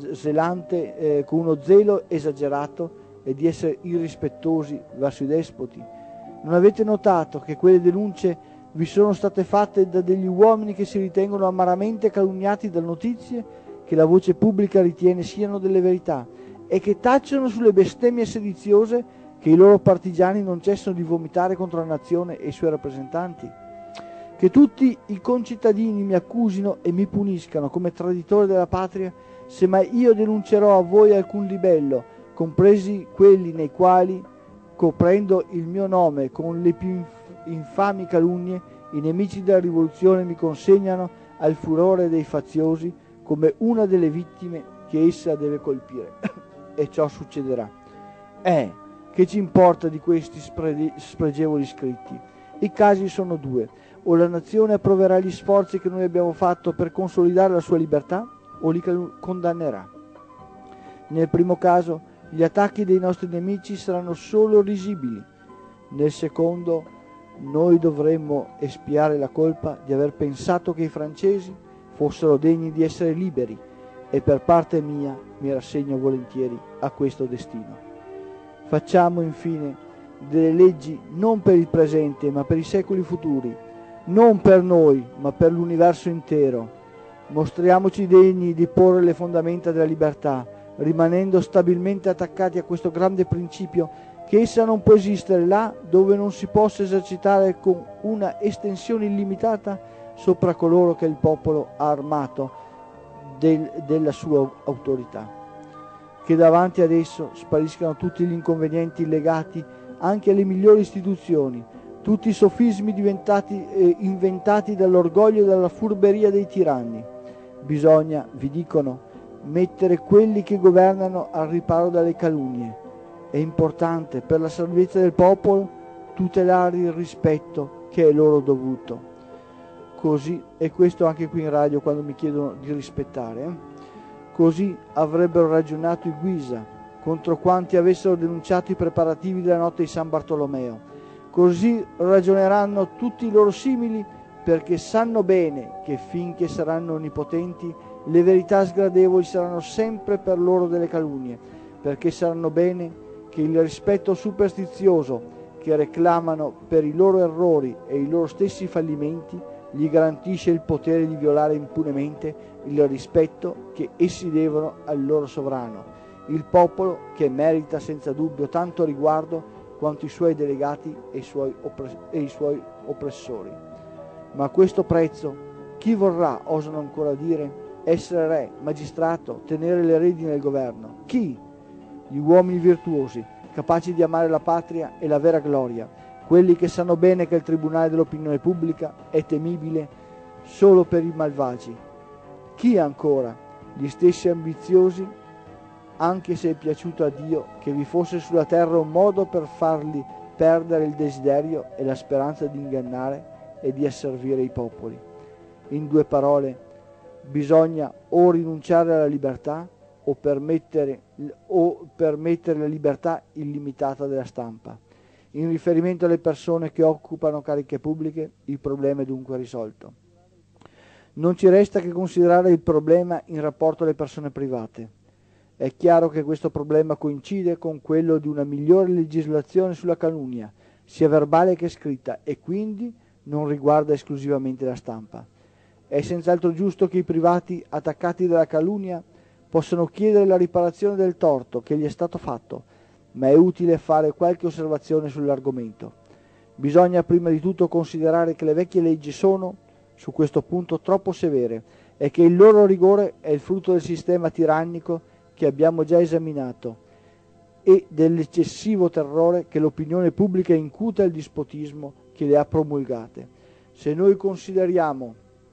uno zelo esagerato e di essere irrispettosi verso i despoti. Non avete notato che quelle denunce vi sono state fatte da degli uomini che si ritengono amaramente calunniati da notizie che la voce pubblica ritiene siano delle verità e che tacciono sulle bestemmie sediziose che i loro partigiani non cessano di vomitare contro la nazione e i suoi rappresentanti. Che tutti i concittadini mi accusino e mi puniscano come traditore della patria, se mai io denuncerò a voi alcun libello, compresi quelli nei quali, coprendo il mio nome con le più infami calunnie, i nemici della rivoluzione mi consegnano al furore dei faziosi come una delle vittime che essa deve colpire. E ciò succederà. Che ci importa di questi spregevoli scritti? I casi sono due: o la nazione approverà gli sforzi che noi abbiamo fatto per consolidare la sua libertà, o li condannerà. Nel primo caso, gli attacchi dei nostri nemici saranno solo risibili. Nel secondo, noi dovremmo espiare la colpa di aver pensato che i francesi fossero degni di essere liberi, e per parte mia mi rassegno volentieri a questo destino. Facciamo infine delle leggi non per il presente ma per i secoli futuri, non per noi ma per l'universo intero. Mostriamoci degni di porre le fondamenta della libertà, rimanendo stabilmente attaccati a questo grande principio che essa non può esistere là dove non si possa esercitare con una estensione illimitata sopra coloro che il popolo ha armato della sua autorità. Che davanti ad esso spariscano tutti gli inconvenienti legati anche alle migliori istituzioni, tutti i sofismi inventati dall'orgoglio e dalla furberia dei tiranni. Bisogna, vi dicono, mettere quelli che governano al riparo dalle calunnie. È importante per la salvezza del popolo tutelare il rispetto che è loro dovuto. Così, e questo anche qui in radio quando mi chiedono di rispettare, così avrebbero ragionato i Guisa contro quanti avessero denunciato i preparativi della notte di San Bartolomeo. Così ragioneranno tutti i loro simili, perché sanno bene che finché saranno onnipotenti le verità sgradevoli saranno sempre per loro delle calunnie, perché sanno bene che il rispetto superstizioso che reclamano per i loro errori e i loro stessi fallimenti gli garantisce il potere di violare impunemente il rispetto che essi devono al loro sovrano, il popolo che merita senza dubbio tanto riguardo quanto i suoi delegati e i suoi oppressori. Ma a questo prezzo chi vorrà, osano ancora dire, essere re, magistrato, tenere le redini del governo? Chi? Gli uomini virtuosi, capaci di amare la patria e la vera gloria, quelli che sanno bene che il tribunale dell'opinione pubblica è temibile solo per i malvagi. Chi ancora? Gli stessi ambiziosi, anche se è piaciuto a Dio che vi fosse sulla terra un modo per farli perdere il desiderio e la speranza di ingannare e di asservire i popoli. In due parole, bisogna o rinunciare alla libertà o permettere la libertà illimitata della stampa. In riferimento alle persone che occupano cariche pubbliche, il problema è dunque risolto. Non ci resta che considerare il problema in rapporto alle persone private. È chiaro che questo problema coincide con quello di una migliore legislazione sulla calunnia, sia verbale che scritta, e quindi non riguarda esclusivamente la stampa. È senz'altro giusto che i privati attaccati dalla calunnia possano chiedere la riparazione del torto che gli è stato fatto, ma è utile fare qualche osservazione sull'argomento. Bisogna prima di tutto considerare che le vecchie leggi sono, su questo punto, troppo severe e che il loro rigore è il frutto del sistema tirannico che abbiamo già esaminato e dell'eccessivo terrore che l'opinione pubblica incute al dispotismo che le ha promulgate. Se noi consideriamo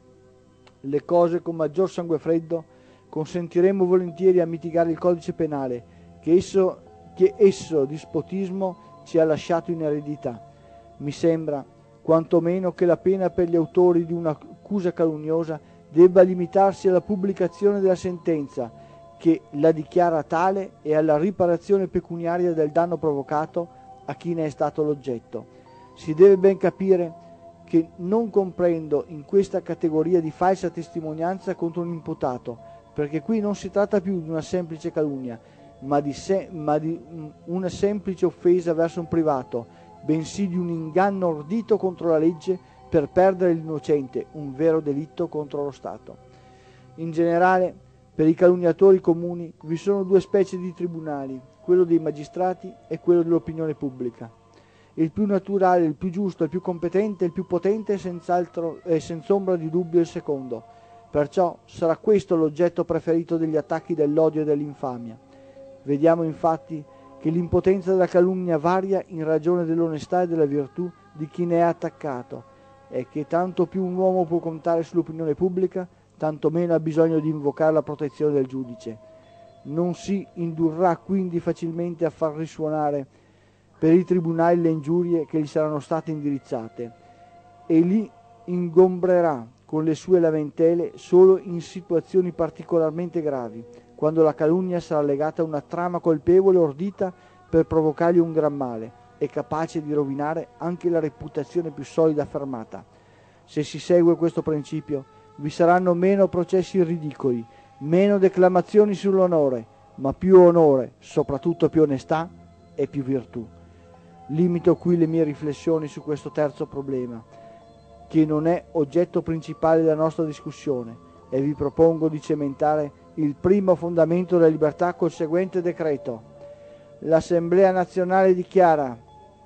le cose con maggior sangue freddo, consentiremo volentieri a mitigare il codice penale che esso dispotismo ci ha lasciato in eredità. Mi sembra quantomeno che la pena per gli autori di un'accusa calunnosa debba limitarsi alla pubblicazione della sentenza che la dichiara tale e alla riparazione pecuniaria del danno provocato a chi ne è stato l'oggetto. Si deve ben capire che non comprendo in questa categoria di falsa testimonianza contro un imputato, perché qui non si tratta più di una semplice calunnia, ma di una semplice offesa verso un privato, bensì di un inganno ordito contro la legge per perdere l'innocente, un vero delitto contro lo Stato. In generale, per i calunniatori comuni vi sono due specie di tribunali, quello dei magistrati e quello dell'opinione pubblica. Il più naturale, il più giusto, il più competente, il più potente, senz'altro e senz'ombra di dubbio il secondo. Perciò sarà questo l'oggetto preferito degli attacchi dell'odio e dell'infamia. Vediamo infatti che l'impotenza della calunnia varia in ragione dell'onestà e della virtù di chi ne è attaccato, e che tanto più un uomo può contare sull'opinione pubblica, tanto meno ha bisogno di invocare la protezione del giudice. Non si indurrà quindi facilmente a far risuonare per i tribunali le ingiurie che gli saranno state indirizzate, e li ingombrerà con le sue lamentele solo in situazioni particolarmente gravi, quando la calunnia sarà legata a una trama colpevole ordita per provocargli un gran male e capace di rovinare anche la reputazione più solida affermata. Se si segue questo principio, vi saranno meno processi ridicoli, meno declamazioni sull'onore, ma più onore, soprattutto più onestà e più virtù. Limito qui le mie riflessioni su questo terzo problema, che non è oggetto principale della nostra discussione, e vi propongo di cementare il primo fondamento della libertà col seguente decreto. L'Assemblea nazionale dichiara: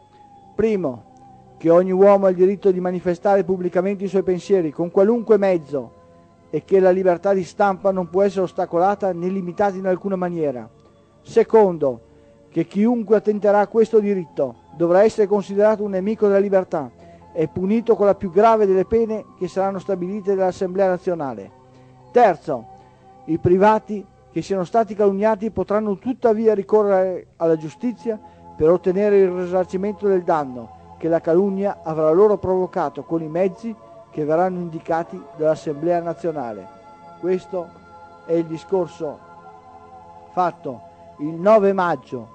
primo, che ogni uomo ha il diritto di manifestare pubblicamente i suoi pensieri con qualunque mezzo e che la libertà di stampa non può essere ostacolata né limitata in alcuna maniera. Secondo, che chiunque attenterà a questo diritto dovrà essere considerato un nemico della libertà e punito con la più grave delle pene che saranno stabilite dall'Assemblea nazionale. Terzo, i privati che siano stati calunniati potranno tuttavia ricorrere alla giustizia per ottenere il risarcimento del danno che la calunnia avrà loro provocato con i mezzi che verranno indicati dall'Assemblea nazionale. Questo è il discorso fatto il 9 maggio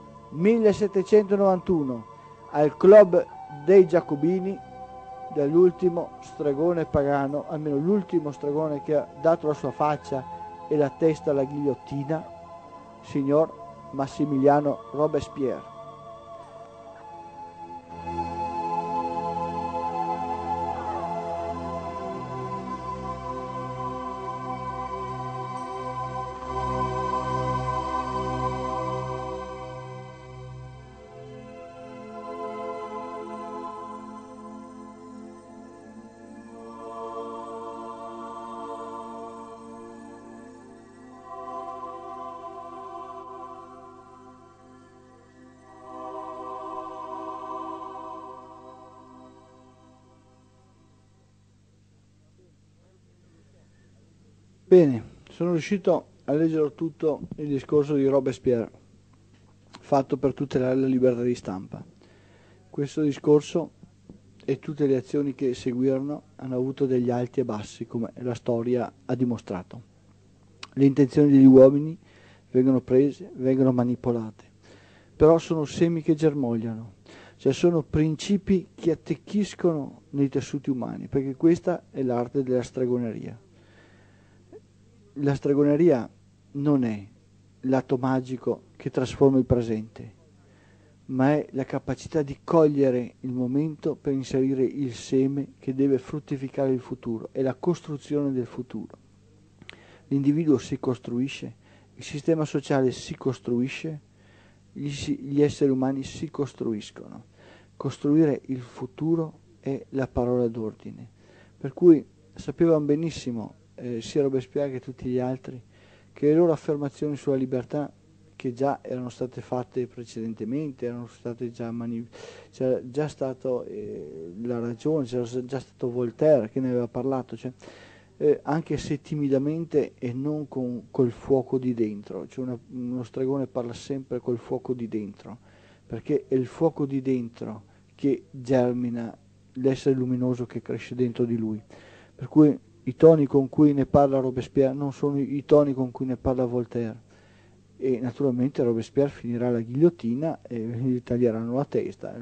1791 al Club dei Giacobini dell'ultimo stregone pagano, almeno l'ultimo stregone che ha dato la sua faccia e la testa alla ghigliottina, signor Massimiliano Robespierre. Bene, sono riuscito a leggere tutto il discorso di Robespierre, fatto per tutelare la libertà di stampa. Questo discorso e tutte le azioni che seguirono hanno avuto degli alti e bassi, come la storia ha dimostrato. Le intenzioni degli uomini vengono prese, vengono manipolate, però sono semi che germogliano, cioè sono principi che attecchiscono nei tessuti umani, perché questa è l'arte della stregoneria. La stregoneria non è l'atto magico che trasforma il presente, ma è la capacità di cogliere il momento per inserire il seme che deve fruttificare il futuro, è la costruzione del futuro. L'individuo si costruisce, il sistema sociale si costruisce, gli esseri umani si costruiscono. Costruire il futuro è la parola d'ordine, per cui sapevano benissimo sia Robespierre che tutti gli altri che le loro affermazioni sulla libertà, che già erano state fatte precedentemente, erano state c'era già stato la ragione, c'era già stato Voltaire che ne aveva parlato, cioè, anche se timidamente e non col fuoco di dentro, cioè uno stregone parla sempre col fuoco di dentro, perché è il fuoco di dentro che germina l'essere luminoso che cresce dentro di lui, per cui i toni con cui ne parla Robespierre non sono i toni con cui ne parla Voltaire, e naturalmente Robespierre finirà la ghigliottina e gli taglieranno la testa.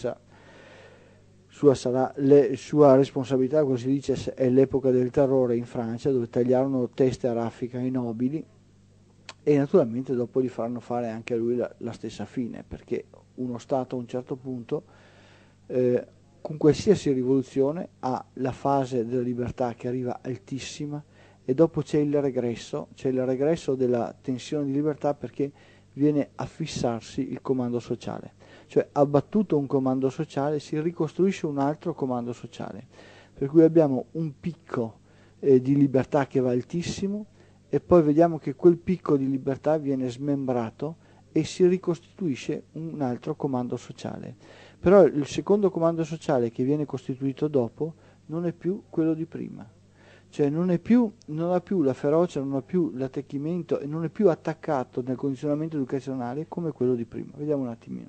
Sua responsabilità, come si dice, è l'epoca del terrore in Francia, dove tagliarono teste a raffica ai nobili, e naturalmente dopo gli faranno fare anche a lui la stessa fine, perché uno Stato a un certo punto con qualsiasi rivoluzione ha la fase della libertà che arriva altissima e dopo c'è il regresso della tensione di libertà perché viene a fissarsi il comando sociale. Cioè abbattuto un comando sociale si ricostruisce un altro comando sociale. Per cui abbiamo un picco di libertà che va altissimo e poi vediamo che quel picco di libertà viene smembrato e si ricostituisce un altro comando sociale. Però il secondo comando sociale che viene costituito dopo non è più quello di prima. Cioè non ha più la ferocia, non ha più l'attecchimento e non è più attaccato nel condizionamento educazionale come quello di prima. Vediamo un attimino.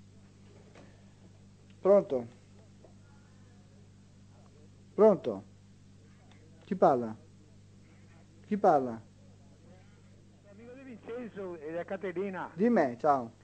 Pronto? Pronto? Chi parla? Chi parla? Amico di Vincenzo e da Caterina. Di me, ciao.